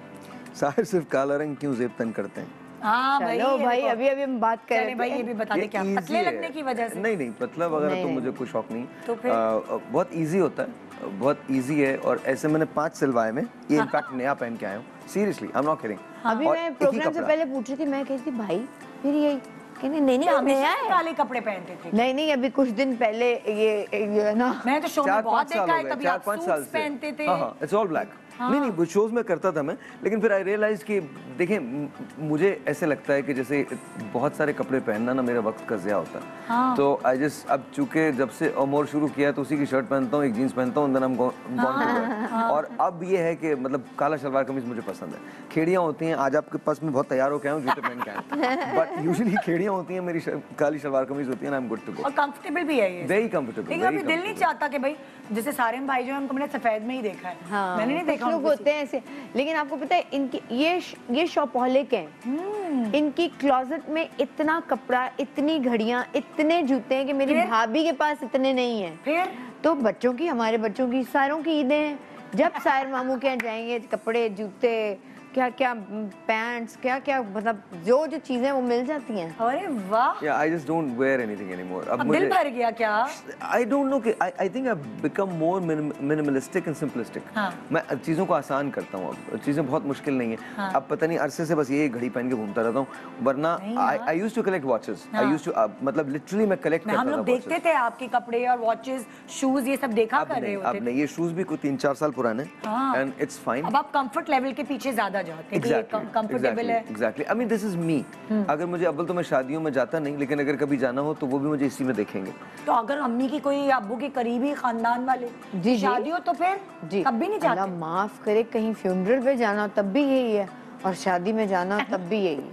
साहिर सिर्फ काला रंग क्यों जेब तन करते हैं? हाँ भाई, चलो भाई, अभी अभी हम बात कर रहे चले भाई, ये भी बता ये दे क्या easy पतले है। लगने की वजह से? नहीं नहीं, पतला वगैरह नहीं, तो नहीं। मुझे कोई शौक नहीं। तो फिर? आ, बहुत इजी होता है, बहुत इजी है, और ऐसे मैंने पांच सिलवाए में, ये इनफैक्ट नया पहन के आया हूँ, seriously I am not kidding. अभी मैं प्रोग्राम से पहले पूछ रही थी, मैं कहती थी भाई फिर यही कहने नहीं नहीं हमें हमेशा है काले कपड़े पहनते थे। नहीं नहीं, अभी कुछ दिन पहले ये ये है ना, मैंने तो शो में चार बहुत पाँच साल देखा हो है, गए, कभी चार आप पाँच साल सूट्स से पहनते थे। हाँ हाँ, इट्स ऑल ब्लैक। नहीं नहीं, वो शोज में करता था मैं, लेकिन फिर आई रियलाइज कि देखें, मुझे ऐसे लगता है कि जैसे बहुत सारे कपड़े पहनना ना मेरा वक्त का ज़िया होता है। हाँ। तो आई जस्ट, अब चूंकि जब से अमोर शुरू किया तो उसी की शर्ट पहनता हूँ, एक जीन्स पहनता हूँ, देन आई एम गॉन। और अब ये है कि मतलब काला शलवार कमीज मुझे पसंद है। खेड़ियाँ होती हैं, आज आपके पास में बहुत तैयार होकर आया हूँ, जूते पहन के आया, बट यूजुअली खेड़ियाँ होती हैं, मेरी काली शलवार कमीज होती है, I am good to go. और कंफर्टेबल भी है ये, वेरी कंफर्टेबल। लेकिन अभी दिल नहीं चाहता कि भाई, जैसे सारे भाई जो हैं हमको मैंने सफेद में ही देखा है। हाँ, मैंने नहीं देखा लोग होते हैं ऐसे, लेकिन आपको पता है इनकी ये ये शॉपहॉलिक हैं, इनकी क्लोजेट में इतना कपड़ा, इतनी घड़ियां, इतने जूते हैं कि मेरी भाभी के पास इतने नहीं हैं। फिर तो बच्चों की, हमारे बच्चों की, सारों की ईदें हैं, जब सायर मामू के यहाँ जाएंगे, कपड़े, जूते, क्या क्या पैंट्स, क्या क्या, मतलब जो जो चीजें वो मिल जाती हैं। अरे वाह, yeah I just don't wear anything anymore. अब दिल भर गया क्या? आई डोंट नो कि I I think I become more minimalistic and simplistic. मैं चीज़ों को आसान करता हूँ, अब चीज़ें बहुत मुश्किल नहीं है। हाँ. अब पता नहीं अरसे से बस ये घड़ी पहन के घूमता रहता हूँ, वरना I used to collect watches. I used to, मतलब लिटरली मैं कलेक्ट करता था। हम लोग देखते थे आपके कपड़े और वॉचेस, शूज, ये सब देखा कर रहे होते थे। अब नहीं, ये शूज भी कोई तीन चार साल पुराने, एंड इट्स फाइन। अब आप कंफर्ट लेवल के पीछे ज्यादा जाते हैं, कंफर्टेबल है। Exactly, I mean this is me. अगर मुझे, अव्वल तो मैं शादियों में जाता नहीं, लेकिन अगर कभी जाना हो तो वो भी मुझे इसी में देखेंगे। तो अगर अम्मी की कोई, अब्बू की करीबी खानदान वाले जी शादी हो तो फिर जी तब भी नहीं जाते? अल्लाह माफ करे, कहीं फ्यूनरल पे जाना हो तब भी यही है, और शादी में जाना हो तब भी यही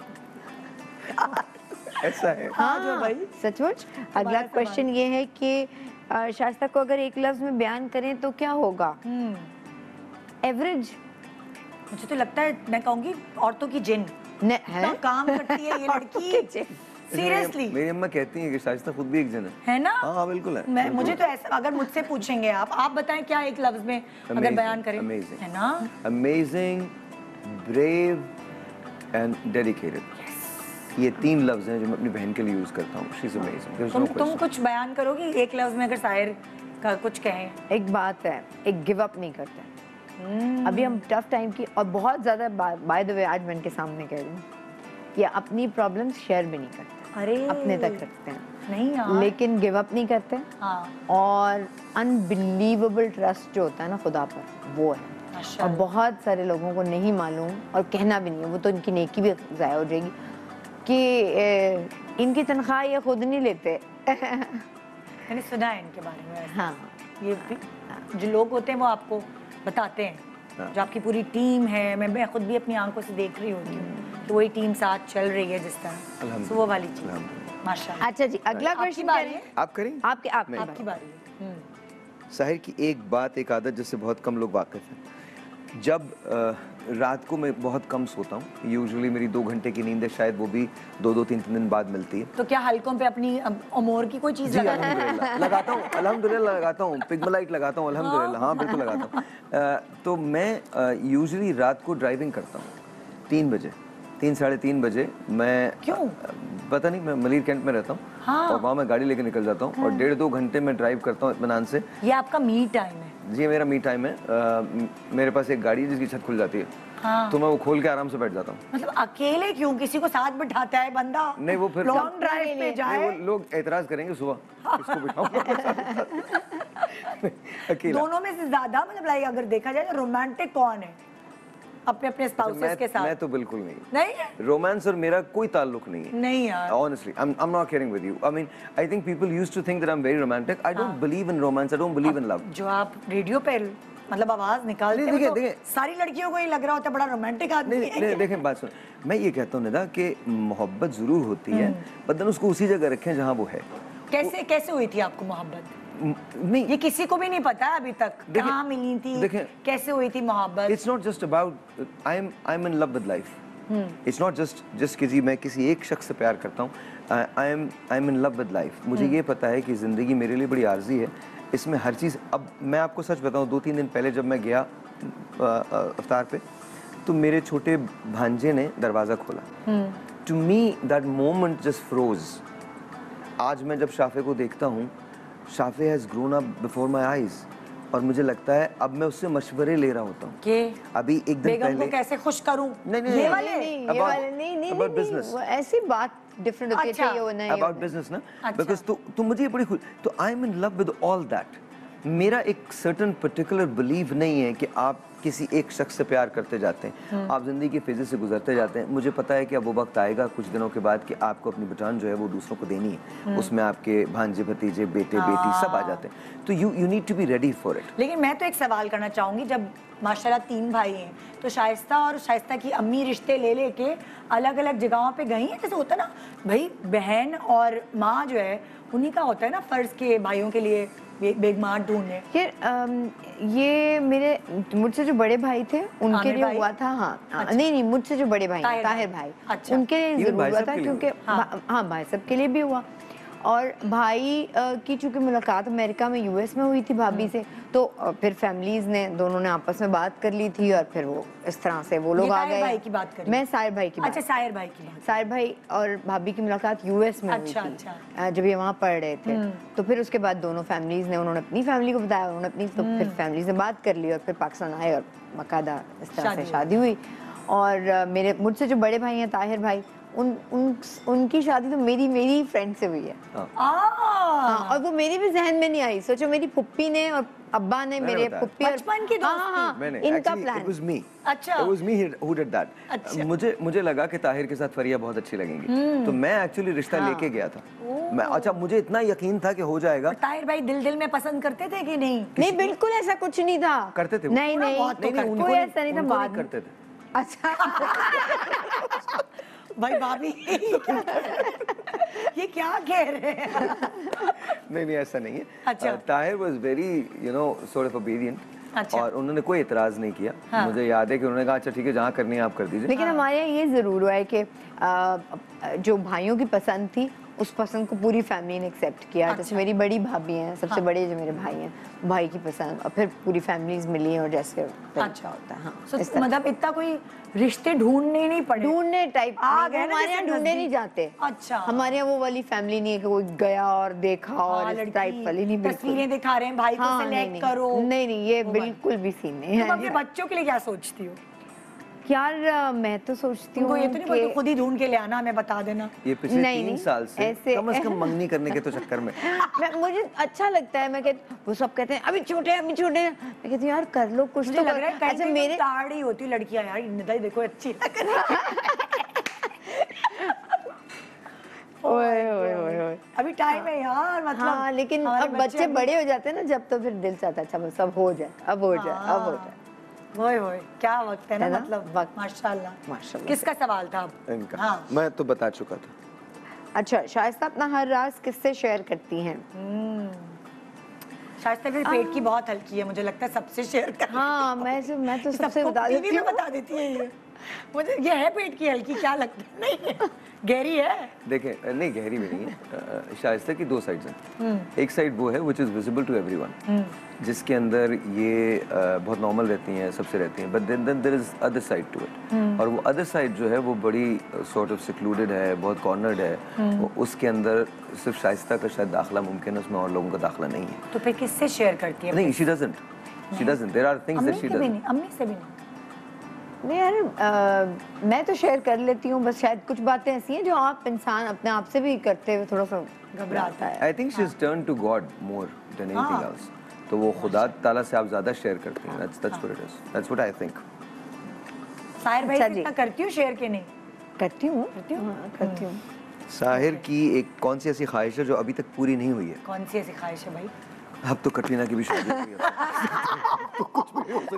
है। ऐसा है। हाँ भाई, सचमुच। अगला क्वेश्चन ये है कि शाइस्ता को अगर एक लफ्ज में बयान करें तो क्या होगा? एवरेज। मुझे तो लगता है, मैं कहूंगी औरतों की जिन है, काम करती है ये लड़की। सीरियसली, मेरी अम्मा कहती हैं कि शाइस्ता खुद भी एक जन है। है ना? हाँ बिल्कुल है। मैं, मुझे तो ऐसा, अगर मुझसे पूछेंगे आप आप बताएं क्या एक लफ्ज में अगर बयान करें? अमेजिंग, है ना? Amazing, brave and dedicated. ये तीन लफ्ज हैं जो मैं अपनी बहन के लिए यूज करता हूँ। She is amazing. तुम तुम कुछ बयान करोगी एक लफ्ज में, अगर साहिर का कुछ कहें? एक बात है, एक गिव अप नहीं करते। अभी हम टफ टाइम की, और बहुत ज्यादा, बाय द वे आज मैं इनके सामने कह रही हूँ कि अपनी प्रॉब्लम्स शेयर भी नहीं करते। अरे, अपने तक रखते हैं, नहीं यार, लेकिन गिव अप नहीं करते। हाँ। और अनबिलीवेबल ट्रस्ट जो होता है ना खुदा पर, वो है। और बहुत सारे लोगों को नहीं मालूम, और कहना भी नहीं है, वो तो इनकी नेकी भी ज़ाया हो जाएगी कि ए, इनकी तनख्वाह ये खुद नहीं लेते। मैंने सुना है इनके बारे में। हाँ, ये भी, जो लोग होते हैं वो आपको बताते हैं, हाँ। जो आपकी पूरी टीम है, मैं मैं खुद भी अपनी आंखों से देख रही होती हूँ कि वही टीम साथ चल रही है जिस तरह, तो वो वाली चीज माशाल्लाह। अच्छा जी, अगला क्वेश्चन है, आप करें। आपके आप आपकी बारी है। साहिर की एक बात, एक आदत जिससे बहुत कम लोग वाकिफ हैं, जब आ, रात को मैं बहुत कम सोता हूँ, यूजुअली मेरी दो घंटे की नींद है, शायद वो भी दो दो तीन तीन दिन बाद मिलती है। तो क्या हल्कों पे अपनी अमोर की कोई चीज लगा लगाता हूँ? अल्हम्दुलिल्लाह लगाता हूँ, पिगमलाइट लगाता हूँ, अल्हम्दुलिल्लाह, हाँ बिल्कुल लगाता हूँ। तो मैं यूजुअली रात को ड्राइविंग करता हूँ तीन बजे, तीन साढ़े तीन बजे। मैं क्यों पता नहीं, मैं मलिर कैंट में रहता हूँ, हाँ। और वहाँ मैं गाड़ी लेके निकल जाता हूँ, हाँ। और डेढ़ दो घंटे में ड्राइव करता हूँ इत्मीनान से। ये आपका मी टाइम है? जी मेरा मी टाइम है। आ, मेरे पास एक गाड़ी है जिसकी छत खुल जाती है, हाँ। तो मैं वो खोल के आराम से बैठ जाता हूँ। मतलब अकेले क्यों, किसी को साथ बिठाता है बंदा? नहीं वो फिर लॉन्ग ड्राइव पे जाए, वो लोग एतराज करेंगे सुबह इसको बिठाऊंगा। अकेला। दोनों में से ज्यादा मतलब लाइक अगर देखा जाए तो रोमांटिक कौन है अपने अपने स्पाउसेस के साथ? मैं तो बिल्कुल नहीं। नहीं है? रोमांस और मेरा कोई ताल्लुक नहीं है। नहीं यार। Honestly, I'm I'm not kidding with you. I mean, I think people used to think that I'm very romantic. I don't believe in romance. I don't believe in love. जो आप रेडियो पे मतलब आवाज निकालते हैं तो देखें, सारी लड़कियों को ही लग रहा होता है बड़ा रोमांटिक आदमी है। नहीं नहीं देखें बात सुन, मैं ये कहता हूँ निदा कि मोहब्बत जरूर होती है, बदन उसको उसी जगह रखें जहाँ वो है। कैसे कैसे हुई थी आपको मोहब्बत? नहीं ये किसी को भी नहीं पता अभी तक, कहाँ मिली थी, कैसे हुई थी मोहब्बत? It's not just about I'm I'm in love with life. It's not just just किसी मैं किसी एक शख्स से प्यार करता हूँ। I am I'm in love with life. मुझे ये पता है कि जिंदगी मेरे लिए बड़ी आर्जी है, इसमें हर चीज़। अब मैं आपको सच बताऊँ, दो तीन दिन पहले जब मैं गया अफ्तार पे, तो मेरे छोटे भांजे ने दरवाज़ा खोला। To me that moment just froze. आज मैं जब शाफे को देखता हूँ, Shafay has grown up before my eyes, और मुझे लगता है अब मैं उससे मशवरे ले रहा होता हूँ कि अभी एक दिन पहले को कैसे खुश करूँ। नहीं नहीं ये वाले नहीं ये वाले नहीं नहीं about business. ऐसी बात डिफरेंट होती है चाहिए वो नहीं अबाउट बिजनेस ना, बिकॉज तो तो मुझे ये बड़ी खुश, तो I am in love with all that. मेरा एक सर्टन पर्टिकुलर बिलीव नहीं है कि आप किसी एक शख्स से प्यार करते जाते हैं, आप जिंदगी के फेजेस से गुजरते जाते हैं। मुझे पता है कि अब वो वक्त आएगा कुछ दिनों के बाद कि आपको अपनी बटान जो है वो दूसरों को देनी है, उसमें आपके भांजे भतीजे बेटे बेटी सब आ जाते हैं, तो you you need to be ready for it. लेकिन मैं तो एक सवाल करना चाहूंगी, जब माशाल्लाह तीन भाई हैं तो शाइस्ता और शाइस्ता की अम्मी रिश्ते ले लेके अलग अलग जगहों पे गई हैं? जैसे होता है ना भाई, बहन और माँ जो है उन्हीं का होता है ना फर्ज के भाइयों के लिए बे, बेगमार ढूंढने। फिर ये मेरे मुझसे जो बड़े भाई थे उनके लिए हुआ था। हाँ अच्छा। नहीं नहीं मुझसे जो बड़े भाई ताहिर भाई, अच्छा। उनके लिए जरूर हुआ था क्योंकि हाँ, हाँ भाई सब के लिए भी हुआ। और भाई की चूंकि मुलाकात अमेरिका में यूएस में हुई थी भाभी से, तो फिर फैमिलीज ने दोनों ने आपस में बात कर ली थी और फिर वो इस तरह से वो लोग आ गए। भाई की बात कर मैं साहिर भाई की बात। अच्छा साहिर भाई की बात। साहिर भाई और भाभी की मुलाकात यूएस में अच्छा, हुई थी अच्छा। जब ये वहाँ पढ़ रहे थे। तो फिर उसके बाद दोनों फैमिलीज ने, उन्होंने अपनी फैमिली को बताया, उन्होंने अपनी, तो फिर फैमिलीज ने बात कर ली और फिर पाकिस्तान आए और बाकायदा इस तरह से शादी हुई। और मेरे मुझसे जो बड़े भाई हैं ताहिर भाई, उन, उन उनकी शादी तो मेरी मेरी फ्रेंड से हुई है। हाँ, और वो मेरी भी जहन में नहीं आई। सोचो मेरी फुप्पी ने और अब्बा ने मेरे फुप्पी और बचपन की दोस्ती, इनका प्लान। It was me. अच्छा। It was me who did that. अच्छा। मुझे मुझे लगा कि ताहिर के साथ फरिया बहुत अच्छी लगेंगी, तो मैं एक्चुअली रिश्ता हाँ। लेके गया था। मैं अच्छा मुझे इतना यकीन था कि हो जाएगा। ताहिर भाई दिल दिल में पसंद करते थे कि नहीं? नहीं बिल्कुल ऐसा कुछ नहीं था। करते थे? नहीं नहीं कोई ऐसा नहीं था। बात करते थे। अच्छा भाई भाभी ये क्या कह रहे हैं? नहीं नहीं ऐसा नहीं है। अच्छा। Tahir was very you know sort of obedient, अच्छा। और उन्होंने कोई इतराज नहीं किया। हाँ। मुझे याद है कि उन्होंने कहा अच्छा ठीक है जहाँ करनी है आप कर दीजिए। लेकिन हमारे यहाँ ये जरूर हुआ है कि जो भाइयों की पसंद थी उस पसंद को पूरी फैमिली ने एक्सेप्ट किया। अच्छा। जैसे मेरी बड़ी भाभी हैं, सबसे हाँ। बड़े जो मेरे भाई हैं, भाई की पसंद, और फिर पूरी फैमिलीज मिली और जैसे अच्छा होता है। हाँ, so, मतलब इतना कोई रिश्ते ढूंढने नहीं पड़े, ढूंढने टाइप हमारे यहाँ ढूंढे नहीं जाते। अच्छा। हमारे यहाँ वो वाली फैमिली नहीं है कि कोई गया और देखा और इस टाइप वाली नहीं। तस्वीरें दिखा रहे हैं भाई को सेलेक्ट करो। नहीं नहीं ये बिल्कुल भी सीन नहीं है। तुम अपने बच्चों के लिए क्या सोचती हो? यार मैं तो सोचती हूँ ये तो नहीं बोलती खुद ही ढूंढ के ले आना, हमें बता देना। ये पिछले तीन साल से ऐसे कम से कम मंगनी करने के तो चक्कर में मैं, मुझे अच्छा लगता है। मैं कहती वो सब कहते हैं अभी छोटे अभी छोटे, मैं कहती हूँ यार कर लो कुछ तो। लग रहा है अच्छा मेरे ताड़ी होती लड़कियां यार, निदा देखो अच्छी लग रही है। ओए ओए ओए अभी टाइम है यार, मतलब हाँ, लेकिन अब बच्चे बड़े हो जाते हैं ना जब, तो फिर दिल चाहता है अच्छा सब हो जाए, अब हो जाए अब हो जाए। वही वही क्या वक्त है ना, मतलब वक्त। माशाल्लाह माशाल्लाह। किसका सवाल था अब? इनका। हाँ। मैं तो बता चुका था। अच्छा शाइस्ता अपना हर राज किससे शेयर करती हैं? शाइस्ता के पेट की बहुत हल्की है, मुझे लगता है सबसे शेयर कर। हाँ मैं से, मैं तो सबसे बता देती हूँ, बता देती है ये। मुझे ये है पेट की हल्की, क्या लगता है? नहीं है गहरी है। देखें नहीं गहरी भी नहीं है। शाइस्ता की दो साइड्स हैं। एक साइड वो है which is visible to everyone, जिसके अंदर ये बहुत नॉर्मल रहती हैं, सबसे रहती हैं, but then then there is other side to it. और वो अदर साइड जो है वो बड़ी सॉर्ट ऑफ सिक्लूडेड है, बहुत कॉर्नर्ड है। वो उसके अंदर सिर्फ शाइस्ता का शायद दाखिला मुमकिन है, उसमें और लोगों का दाखिला नहीं है। तो फिर किससे शेयर करती है? नहीं she doesn't she doesn't there are things that she doesn't. अम्मी से भी नहीं? नहीं यार, आ, मैं तो शेयर कर लेती हूँ, बस शायद कुछ बातें ऐसी हैं जो आप इंसान अपने आप से भी करते हुए थोड़ा सा घबराता है। I think she is turn to God more than anything else. तो वो खुदा ताला से आप ज्यादा शेयर करते हैं। That's that's what it is, that's what I think. Sahir भाई से इतना करती हूँ शेयर के नहीं? करती हूँ, करती हूँ, करती हूँ। साहिर की एक कौन सी ऐसी ख्वाहिश है जो अभी तक पूरी नहीं हुई है? कौन सी ऐसी ख्वाहिश है भाई? अब तो कटरीना की भी शादी हुई है तो कुछ भी हो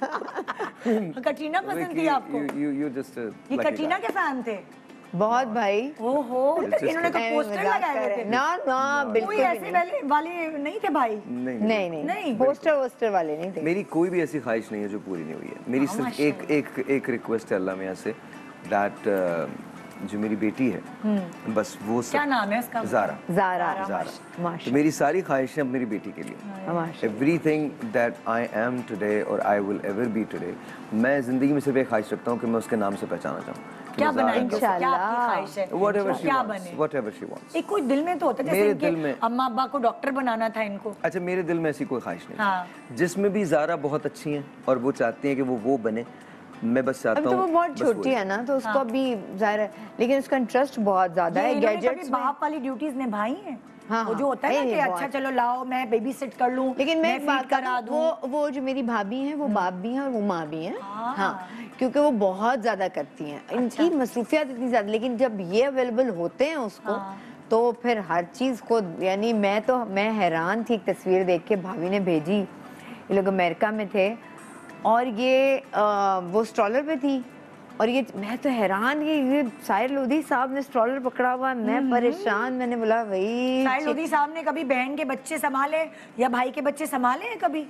सकता। कटरीना पसंद थी आपको? You, you, you just a ये कटरीना के फैन थे? बहुत भाई। ओहो, इन्होंने तो पोस्टर लगाए हुए थे। ना ना बिल्कुल कोई ऐसे वाले वाले नहीं थे भाई? नहीं नहीं नहीं, नहीं। पोस्टर वोस्टर वाले नहीं थे। मेरी कोई भी ऐसी ख्वाहिश नहीं है जो पूरी नहीं हुई है। मेरी सिर्फ एक एक एक रिक्वेस्ट है अल्लाह मियां से, दैट जो मेरी बेटी है, बस वो सब। क्या नाम है उसका? ज़ारा। ज़ारा। ज़ारा। तो मेरी सारी ख्वाहिशें अब मेरी बेटी के लिए। Everything that I am today और I will ever be today, मैं जिंदगी में सिर्फ एक ख्वाहिश रखता हूँ कि मैं उसके नाम से पहचाना चाहूँ। क्या बना इंशाल्लाह? क्या आपकी ख्वाहिश है? Whatever she क्या wants, बने? whatever she wants। एक कोई दिल में तो होता है, मेरे दिल में अम्मा अब्बा को डॉक्टर बनाना था इनको। अच्छा, मेरे दिल में ऐसी कोई ख्वाहिश नहीं। हाँ। जिसमें भी ज़ारा बहुत अच्छी हैं और वो चाहती हैं कि वो वो बने, मैं बस चाहता हूँ। तो वो बहुत छोटी है ना, तो उसको अभी ज़ाहिर है, लेकिन उसका इंटरेस्ट बहुत ज़्यादा है गैजेट्स में। बाप वाली ड्यूटीज निभाई हैं। हाँ, वो जो होता है ना कि अच्छा चलो लाओ मैं बेबी सिट कर लूं, लेकिन मैं, मैं बात करा दूं। वो वो जो मेरी भाभी हैं वो बाप भी हैं और वो माँ भी हैं। हाँ, क्योंकि वो बहुत ज्यादा करती हैं। इनकी मसरूफियत इतनी ज्यादा, लेकिन जब ये अवेलेबल होते हैं उसको तो फिर हर चीज को, यानी मैं तो मैं हैरान थी एक तस्वीर देख के, भाभी ने भेजी, ये लोग अमेरिका में थे और ये आ, वो स्ट्रॉलर पे थी और ये मैं तो हैरान कि ये साहिर लोधी साहब ने स्ट्रॉलर पकड़ा हुआ, मैं परेशान। मैंने बोला भाई, साहिर लोधी साहब ने कभी बहन के बच्चे संभाले या भाई के बच्चे संभाले हैं कभी?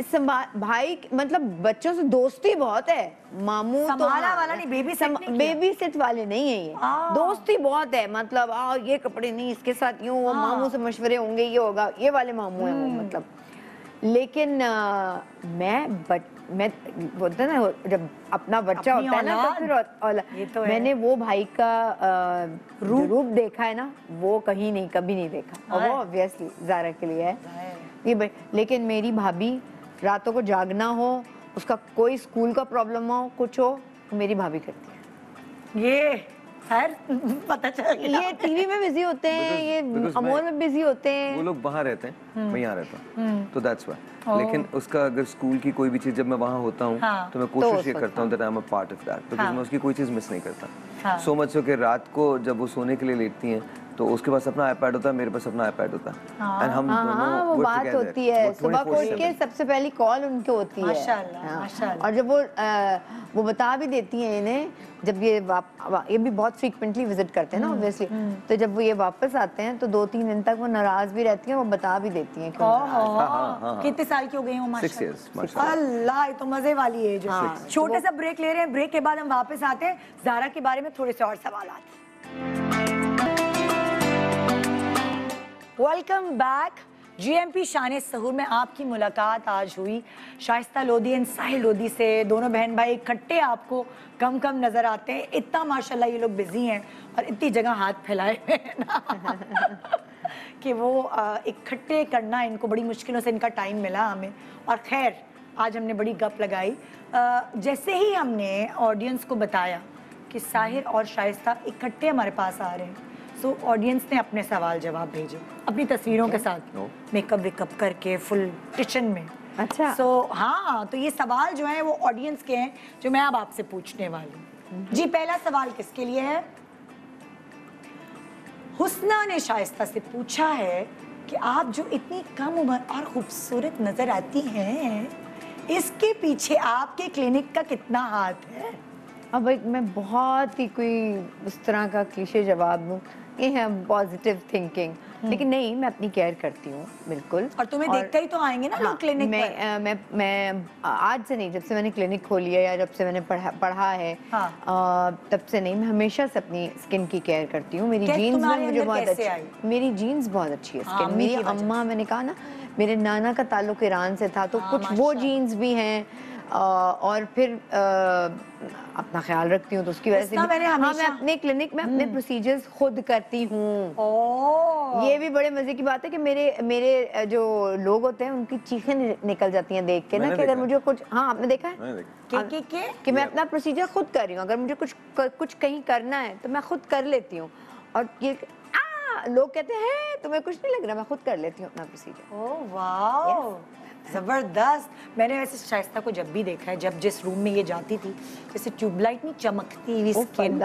भाई मतलब बच्चों से दोस्ती बहुत है, मामू तो हाँ, वाला नहीं, बेबी सिट नहीं, बेबी सिट वाले नहीं है ये, दोस्ती बहुत है। मतलब आ ये कपड़े नहीं इसके साथ यूं, वो मामू से मशवरे होंगे, ये होगा, ये वाले मामू हैं वो मतलब। लेकिन आ, मैं बट मैं बोलते ना जब अपना बच्चा होता है ना तो फिर और, तो मैंने वो भाई का रूप देखा है ना, वो कहीं नहीं कभी नहीं देखा, और वो ऑब्वियसली ज़ारा के लिए है ये। लेकिन मेरी भाभी रातों को जागना हो, उसका कोई स्कूल का प्रॉब्लम हो, कुछ हो, मेरी भाभी करती है। ये खैर पता चल गया। ये टीवी में बिजी होते हैं, ये अमोर में बिजी होते हैं। वो लोग बाहर रहते हैं, मैं यहाँ रहता हूँ, तो दैट्स व्हाई। लेकिन उसका अगर स्कूल की कोई भी चीज जब मैं वहाँ होता हूँ हाँ, तो मैं कोशिश ये करता हूँ that I am a part of that, because मैं उसकी कोई चीज मिस नहीं करता। सो मच सो कि रात को जब वो सोने के लिए लेटती हैं तो उसके पास अपना आईपैड होता है, मेरे पास अपना आईपैड होता है, एंड हम दोनों वो बात होती है। सुबह को उठ के सबसे पहली कॉल उनकी होती है माशाल्लाह, माशाल्लाह। और जब वो वो बता भी देती हैं इन्हें, जब ये ये भी बहुत फ्रीक्वेंटली विजिट करते हैं ना ऑब्वियसली, तो जब वो ये वापस आते हैं तो दो तीन दिन तक वो नाराज भी रहती हैं, वो बता भी देती हैं। कितने साल की हो गई हो? माशाल्लाह, अल्लाह, ये तो मजे वाली एज है। छोटे सा ब्रेक ले रहे हैं, ब्रेक के बाद हम वापस आते हैं, ज़ारा के बारे में थोड़े से और सवाल आते हैं। Welcome back. जीएमपी शान सहूर में आपकी मुलाकात आज हुई शाइस्ता लोधी एंड साहिर लोधी से। दोनों बहन भाई इकट्ठे आपको कम कम नजर आते हैं, इतना माशाल्लाह ये लोग बिजी हैं और इतनी जगह हाथ फैलाए हुए हैं ना कि वो इकट्ठे करना इनको बड़ी मुश्किलों से इनका टाइम मिला हमें। और खैर आज हमने बड़ी गप लगाई। जैसे ही हमने ऑडियंस को बताया कि साहिर और शाइस्ता इकट्ठे हमारे पास आ रहे हैं, सो so, ऑडियंस ने अपने सवाल जवाब भेजे अपनी तस्वीरों के साथ, मेकअप वेकअप करके फुल किचन में। अच्छा। सो so, हाँ, तो ये सवाल जो है वो ऑडियंस के हैं जो मैं अब आपसे पूछने वाली हूँ। जी, पहला सवाल किसके लिए है? हुस्ना ने शाइस्ता से पूछा है कि आप जो इतनी कम उम्र और खूबसूरत नजर आती हैं, इसके पीछे आपके क्लिनिक का कितना हाथ है? अब भाई मैं बहुत ही कोई उस तरह का क्लीशे जवाब दूँ, ये है पॉजिटिव थिंकिंग, लेकिन नहीं, मैं अपनी केयर करती हूँ बिल्कुल। और तुम्हें और, देखते ही तो आएंगे ना लोग क्लिनिक मैं, पर। आ, मैं मैं आज से नहीं, जब से मैंने क्लिनिक खोली है या जब से मैंने पढ़ा पढ़ा है हाँ। आ, तब से नहीं, मैं हमेशा से अपनी स्किन की केयर करती हूँ। मेरी जीन्स में मुझे बहुत अच्छी, मेरी जीन्स बहुत अच्छी है स्किन। मेरी अम्मा, मैंने कहा ना, मेरे नाना का ताल्लुक ईरान से था, तो कुछ वो जीन्स भी हैं। और फिर आ, अपना ख्याल रखती हूँ, तो उसकी वजह से भी, मैंने हाँ, मैं हमेशा अपने क्लिनिक में अपने प्रोसीजर्स खुद करती हूँ। ओह, ये भी बड़े मजे की बात है कि मेरे मेरे जो लोग होते हैं उनकी चीखें नि- निकल जाती हैं देख के ना, कि अगर मुझे कुछ, हाँ आपने देखा है के के के कि मैं अपना प्रोसीजर खुद कर रही हूँ, अगर मुझे कुछ कुछ कहीं करना है तो मैं खुद कर लेती हूँ। और ये आ, लोग कहते हैं तुम्हें कुछ नहीं लग रहा, मैं खुद कर लेती हूँ अपना प्रोसीजर। ओह वाओ, जबरदस्त। मैंने वैसे शाइस्ता को जब भी देखा है, जब जिस रूम में ये जाती थी, जैसे ट्यूबलाइट नहीं चमकती हुई स्किन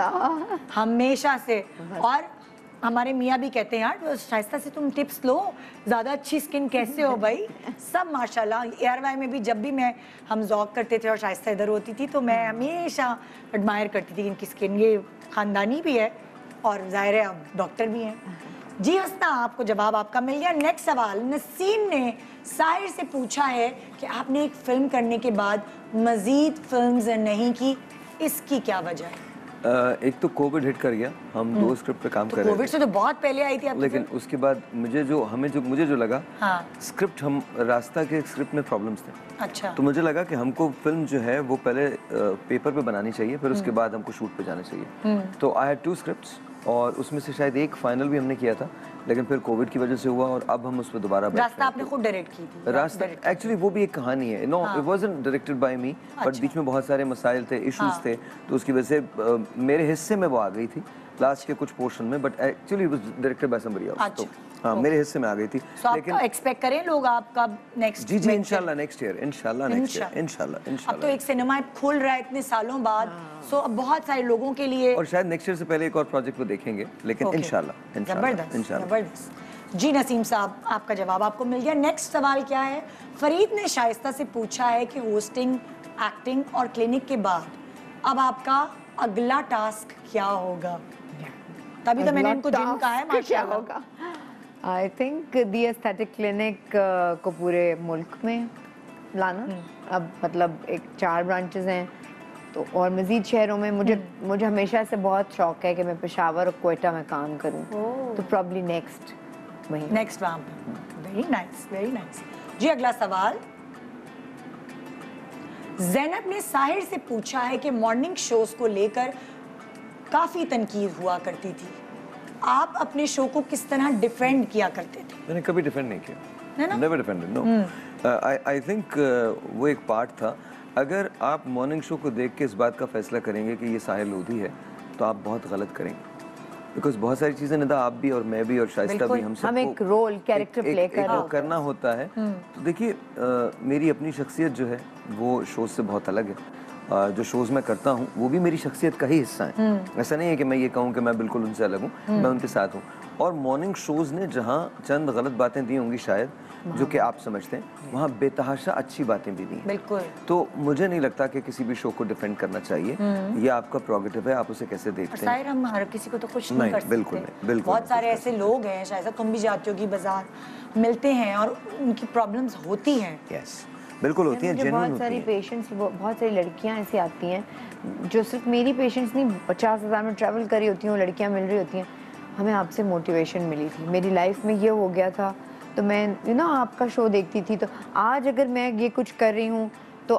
हमेशा से। और हमारे मियाँ भी कहते हैं यार शाइस्ता से तुम टिप्स लो, ज़्यादा अच्छी स्किन कैसे हो भाई। सब माशाल्लाह। एयर वाई में भी जब भी मैं हम जॉग करते थे और शाइस्ता इधर होती थी तो मैं हमेशा एडमायर करती थी कि इनकी स्किन, ये ख़ानदानी भी है और ज़ाहिर है अब डॉक्टर भी हैं। जी हस्ना, आपको जवाब आपका मिल गया। नेक्स्ट सवाल, नसीम ने साहिर से पूछा है कि आपने एक फिल्म करने के बाद मजीद फिल्म्स नहीं की, इसकी क्या वजह है? Uh, एक तो कोविड हिट कर गया, हम दो स्क्रिप्ट पे काम तो कर रहे थे। कोविड से तो बहुत पहले आई थी आपकी लेकिन फिल्म। उसके बाद मुझे जो हमें जो मुझे जो लगा, हाँ। स्क्रिप्ट हम रास्ता के स्क्रिप्ट में प्रॉब्लम्स थे। अच्छा। तो मुझे लगा कि हमको फिल्म जो है वो पहले पेपर पे बनानी चाहिए, फिर उसके बाद हमको शूट पे जाना चाहिए। तो आई हैड टू स्क्रिप्ट्स और उसमें से शायद एक फाइनल भी हमने किया था, लेकिन फिर कोविड की वजह से हुआ और अब हम उस पर दोबारा रास्ता आपने खुद डायरेक्ट की थी? रास्ता एक्चुअली वो भी एक कहानी है। No, it wasn't directed by me, but बीच में बहुत सारे मसाइल थे, इश्यूज थे, तो उसकी वजह से uh, मेरे हिस्से में वो आ गई थी लास्ट के कुछ पोर्शन में, but actually it was directed by somebody else. तो हाँ, मेरे हिस्से में आ गई थी। लेकिन एक्सपेक्ट करें लोग आपका नेक्स्ट? जी जी, इंशाल्लाह नेक्स्ट ईयर, इंशाल्लाह नेक्स्ट ईयर, इंशाल्लाह इंशाल्लाह। अब तो एक सिनेमा खुल रहा है इतने सालों बाद, सो अब बहुत सारे लोगों के लिए, और शायद नेक्स्ट ईयर से पहले एक और प्रोजेक्ट वो देखेंगे, लेकिन इंशाल्लाह इंशाल्लाह इंशाल्लाह। जबरदस्त। जी नसीम साहब, आपका जवाब आपको मिल गया। नेक्स्ट सवाल क्या है? फरीद ने शाइस्ता से पूछा है कि होस्टिंग, एक्टिंग और क्लिनिक के बाद अब आपका अगला टास्क क्या होगा? तभी तो मैंने इनको जिम कहा है माशाल्लाह। होगा I think the aesthetic clinic को पूरे मुल्क में लाना। अब मतलब एक चार ब्रांचेस हैं तो और मजीद शहरों में मुझे मुझे हमेशा से बहुत शौक है कि मैं पेशावर और कोयटा में काम करूं, तो प्रॉब्ली नेक्स्ट वहीं नेक्स्ट वहाँ पे। Very nice, very nice. जी अगला सवाल, ज़ैनब ने साहिर से पूछा है कि मॉर्निंग शोज को लेकर काफी तनकीद हुआ करती थी, आप अपने शो को किस तरह डिफेंड किया करते थे? मैंने कभी डिफेंड नहीं किया, never defended, no. I I think वो एक पार्ट था। अगर आप मॉर्निंग शो को देख के इस बात का फैसला करेंगे कि ये साहिर लोधी है, तो आप बहुत गलत करेंगे, बिकॉज बहुत सारी चीजें निदा आप भी और मैं भी और शाइस्ता भी हम सब हम एक रोल कैरेक्टर प्ले कर रहे करना होता है। तो देखिए, मेरी अपनी शख्सियत जो है वो शोज से बहुत अलग है। Uh, जो शोज मैं करता हूँ वो भी मेरी शख्सियत का ही हिस्सा है। ऐसा नहीं है कि मैं ये कहूँ कि मैं बिल्कुल उनसे अलग हूँ, मैं उनके साथ हूँ। और मॉर्निंग शोज ने जहाँ चंद गलत बातें दी होंगी शायद, जो कि आप समझते हैं, वहाँ बेतहाशा अच्छी बातें भी दी हैं। बिल्कुल। तो मुझे नहीं लगता कि किसी भी शो को डिफेंड करना चाहिए, ये आपका प्रोगेटिव है, आप उसे कैसे देखते हैं। हम हर किसी को तो कुछ नहीं, नहीं कर सकते। बिल्कुल नहीं, बिल्कुल। बहुत सारे ऐसे लोग हैं, शायद तुम भी जाते हो कि बाजार मिलते हैं और उनकी प्रॉब्लम्स होती हैं। यस, बिल्कुल होती हैं, जेन्युइन होती हैं। बहुत सारी पेशेंट्स, बहुत सारी लड़कियां ऐसी आती हैं जो सिर्फ मेरी पेशेंट्स नहीं, पचास हज़ार में ट्रैवल करी होती हैं, लड़कियां मिल रही होती हैं, हमें आपसे मोटिवेशन मिली थी, मेरी लाइफ में ये हो गया था, तो मैं यू नो आपका शो देखती थी, तो आज अगर मैं ये कुछ कर रही हूँ तो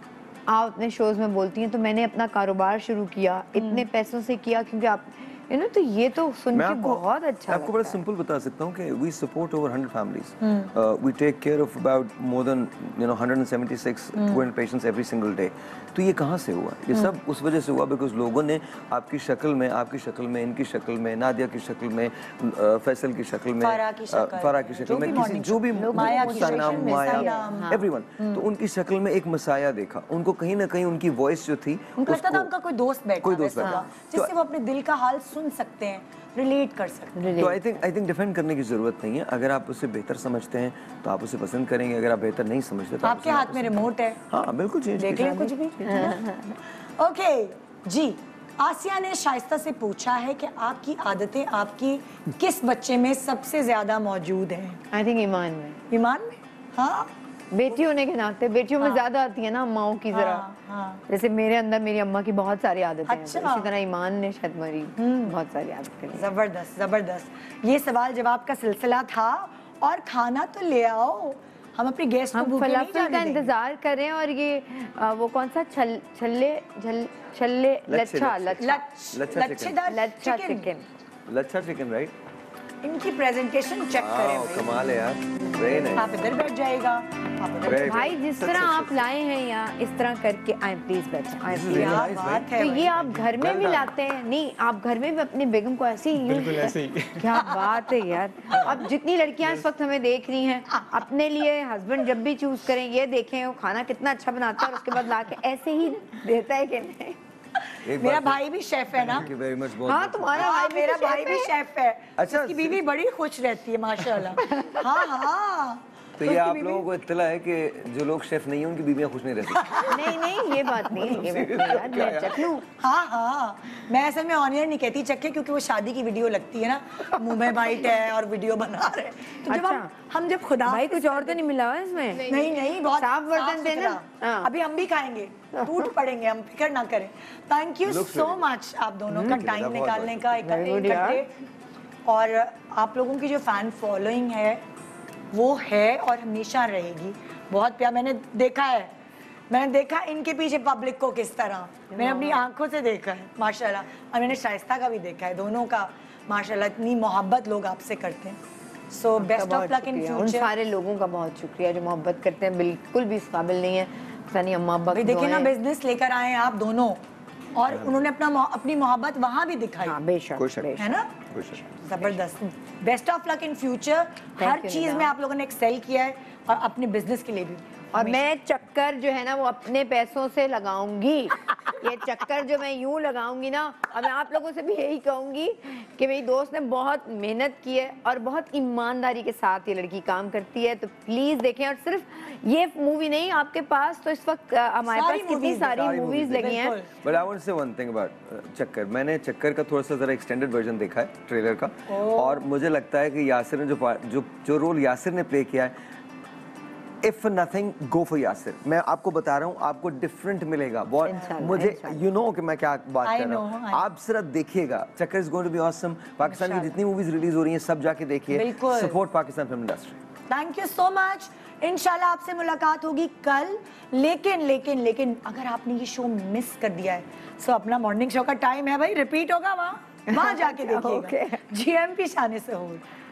आप अपने शोज़ में बोलती हैं, तो मैंने अपना कारोबार शुरू किया, इतने पैसों से किया क्योंकि आप यू नो, तो ये तो सुन के बहुत अच्छा आपको बड़ा सिंपल बता सकता हूँ कि we support over hundred families, we take care of about more than you know one seventy six to hundred patients every single day. तो ये कहाँ से हुआ? ये सब उस वजह से हुआ बिकॉज लोगों ने आपकी शक्ल में, आपकी शक्ल में, इनकी शक्ल में, नादिया की शक्ल में, फैसल की शक्ल में, फराह की शक्ल में, किसी जो भी सना, माया, एवरीवन, तो उनकी शक्ल में एक मसाया देखा, उनको कहीं ना कहीं उनकी वॉइस जो थी, उनको लगता था उनका कोई दोस्त बैठा, कोई दोस्त बैठा जिससे वो अपने दिल का हाल सुन सकते हैं, रिलेट कर सकते हैं। तो I think I think defend करने की जरूरत नहीं है। अगर आप उसे बेहतर समझते हैं तो आप उसे पसंद करेंगे, अगर आप बेहतर नहीं समझते तो आपके हाथ में रिमोट है, हाँ बिल्कुल चेंज देख लें कुछ भी। ओके जी, आसिया ने शाइस्ता से पूछा है कि आपकी आदतें आपकी किस बच्चे में सबसे ज्यादा मौजूद हैं? आई थिंक ईमान में। ईमान में? हाँ, बेटी होने के नाते बेटियों में ज्यादा आती है ना अम्माओं की जरा। हाँ, हाँ। जैसे मेरे अंदर मेरी अम्मा की बहुत सारी आदतें हैं, अच्छा। तो इसी तरह ईमान ने शायद मेरी बहुत सारी आदतें। जबरदस्त जबरदस्त। ये सवाल जवाब का सिलसिला था और खाना तो ले आओ, हम अपने गेस्ट को हम भूखे नहीं फलाफल जाने का देंगे। इंतजार करें और ये आ, वो कौन सा छल छल्ले झल छल्ले लच्छा लच्छा लच्छा लच्छेदार लच्छा चिकन। चिकन लच्छा चिकन राइट? इनकी प्रेजेंटेशन चेक करें भाई। कमाल है यार, वेरी नाइस। आप इधर बैठ जाएगा, आप इधर Very भाई good. जिस सच, तरह सच, आप सच। लाए हैं यहाँ इस तरह करके आए प्लीज बैठे आए This is प्लीज। really क्या nice, बात भाई। है तो भाई। ये आप घर में Well भी done. लाते हैं? नहीं, आप घर में भी अपनी बेगम को ऐसे ही बिल्कुल ऐसे ही। क्या बात है यार। अब जितनी लड़कियां इस वक्त हमें देख रही हैं, अपने लिए हस्बैंड जब भी चूज करें ये देखें वो खाना कितना अच्छा बनाता है और उसके बाद लाके ऐसे ही देता है कि नहीं। एक मेरा बात- भाई भी शेफ है ना। Thank you very much, बहुत हाँ बहुत- तुम्हारा हाँ, भाई भी मेरा तो भाई शेफ भी है। शेफ है। अच्छा, उसकी बीवी बड़ी खुश रहती है माशाल्लाह। हाँ हाँ। तो ये आप लोगों को इत्तला है कि जो लोग शेफ नहीं है उनकी बीवियां खुश नहीं रहती। नहीं नहीं ये बात नहीं है, ये बात नहीं यार, मैं चख लूं। हाँ हाँ, मैं असल में ऑनियर नहीं कहती चक्के, क्योंकि वो शादी की वीडियो लगती है ना, मुंह में बाइट है और वीडियो बना रहे हैं। तो जब हम अच्छा। हम जब खुदा भाई कुछ और तो नहीं मिला हुआ इसमें? नहीं नहीं बहुत साफ बर्तन देना। सुथरा। हाँ। अभी हम भी खाएंगे, टूट पड़ेंगे, हम फिक्र ना करें। Thank you Looks so very much आप दोनों का टाइम बहुत निकालने का Very good, यार। इकट्ठे। और आप लोगों की जो फैन फॉलोइंग है वो है और हमेशा रहेगी। बहुत प्यार मैंने देखा है, मैंने देखा इनके पीछे पब्लिक को किस तरह, मैंने अपनी आंखों से देखा है माशाल्लाह। और मैंने शाइस्ता का भी देखा है, दोनों का माशाल्लाह इतनी मोहब्बत लोग आपसे करते हैं। So best of luck in उन फ्यूचर। सारे लोगों का बहुत शुक्रिया जो मोहब्बत करते हैं, बिल्कुल भी इस काबिल नहीं है पता नहीं अम्मा अब्बा भाई की देखिए ना, दुआएं। बिजनेस लेकर आए हैं आप दोनों और उन्होंने अपना मोह- अपनी मोहब्बत वहां भी दिखाई। हाँ बेशक कोई शक बेशक। है ना, कोई शक नहीं। जबरदस्त। Best of luck in future. हर you, चीज निदा। में आप लोगों ने एक्सेल किया है और अपने बिजनेस के लिए भी। और मैं चक्कर जो है ना वो अपने पैसों से लगाऊंगी। ये चक्कर जो मैं यूं लगाऊंगी ना, और मैं आप लोगों से भी यही कहूंगी कि मेरी दोस्त ने बहुत मेहनत की है और बहुत ईमानदारी के साथ ये लड़की काम करती है। तो प्लीज देखें। और सिर्फ ये मूवी नहीं, आपके पास तो इस वक्त अ, हमारे सारी पास कितनी movies सारी सारी मूवीज movies लगी हैं। बिल्कुल। But I want say one thing about Chakkar. मैंने चक्कर का थोड़ा सा जरा एक्सटेंडेड वर्जन देखा है ट्रेलर का, और मुझे लगता है कि यासिर ने जो पा- जो जो रोल यासिर ने प्ले किया है, if nothing go for Yasir. मैं आपको बता रहा हूँ, आपको डिफरेंट मिलेगा बहुत। इंशाल्लाह, मुझे इंशाल्लाह। यू नो कि मैं क्या बात I कर रहा know, हूँ। I know। आप सिर्फ देखिएगा, Chakkar is going to be awesome. Pakistan की जितनी मूवीज रिलीज हो रही हैं सब जाके देखिए, बिल्कुल। Support Pakistan film industry. Thank you so much. इंशाल्लाह आपसे मुलाकात होगी कल। लेकिन लेकिन लेकिन अगर आपने ये शो मिस कर दिया है, सो अपना मॉर्निंग शो का टाइम है भाई, रिपीट होगा वहाँ वहाँ जाके देखिएगा। Okay। जीएमपी शाने से हो।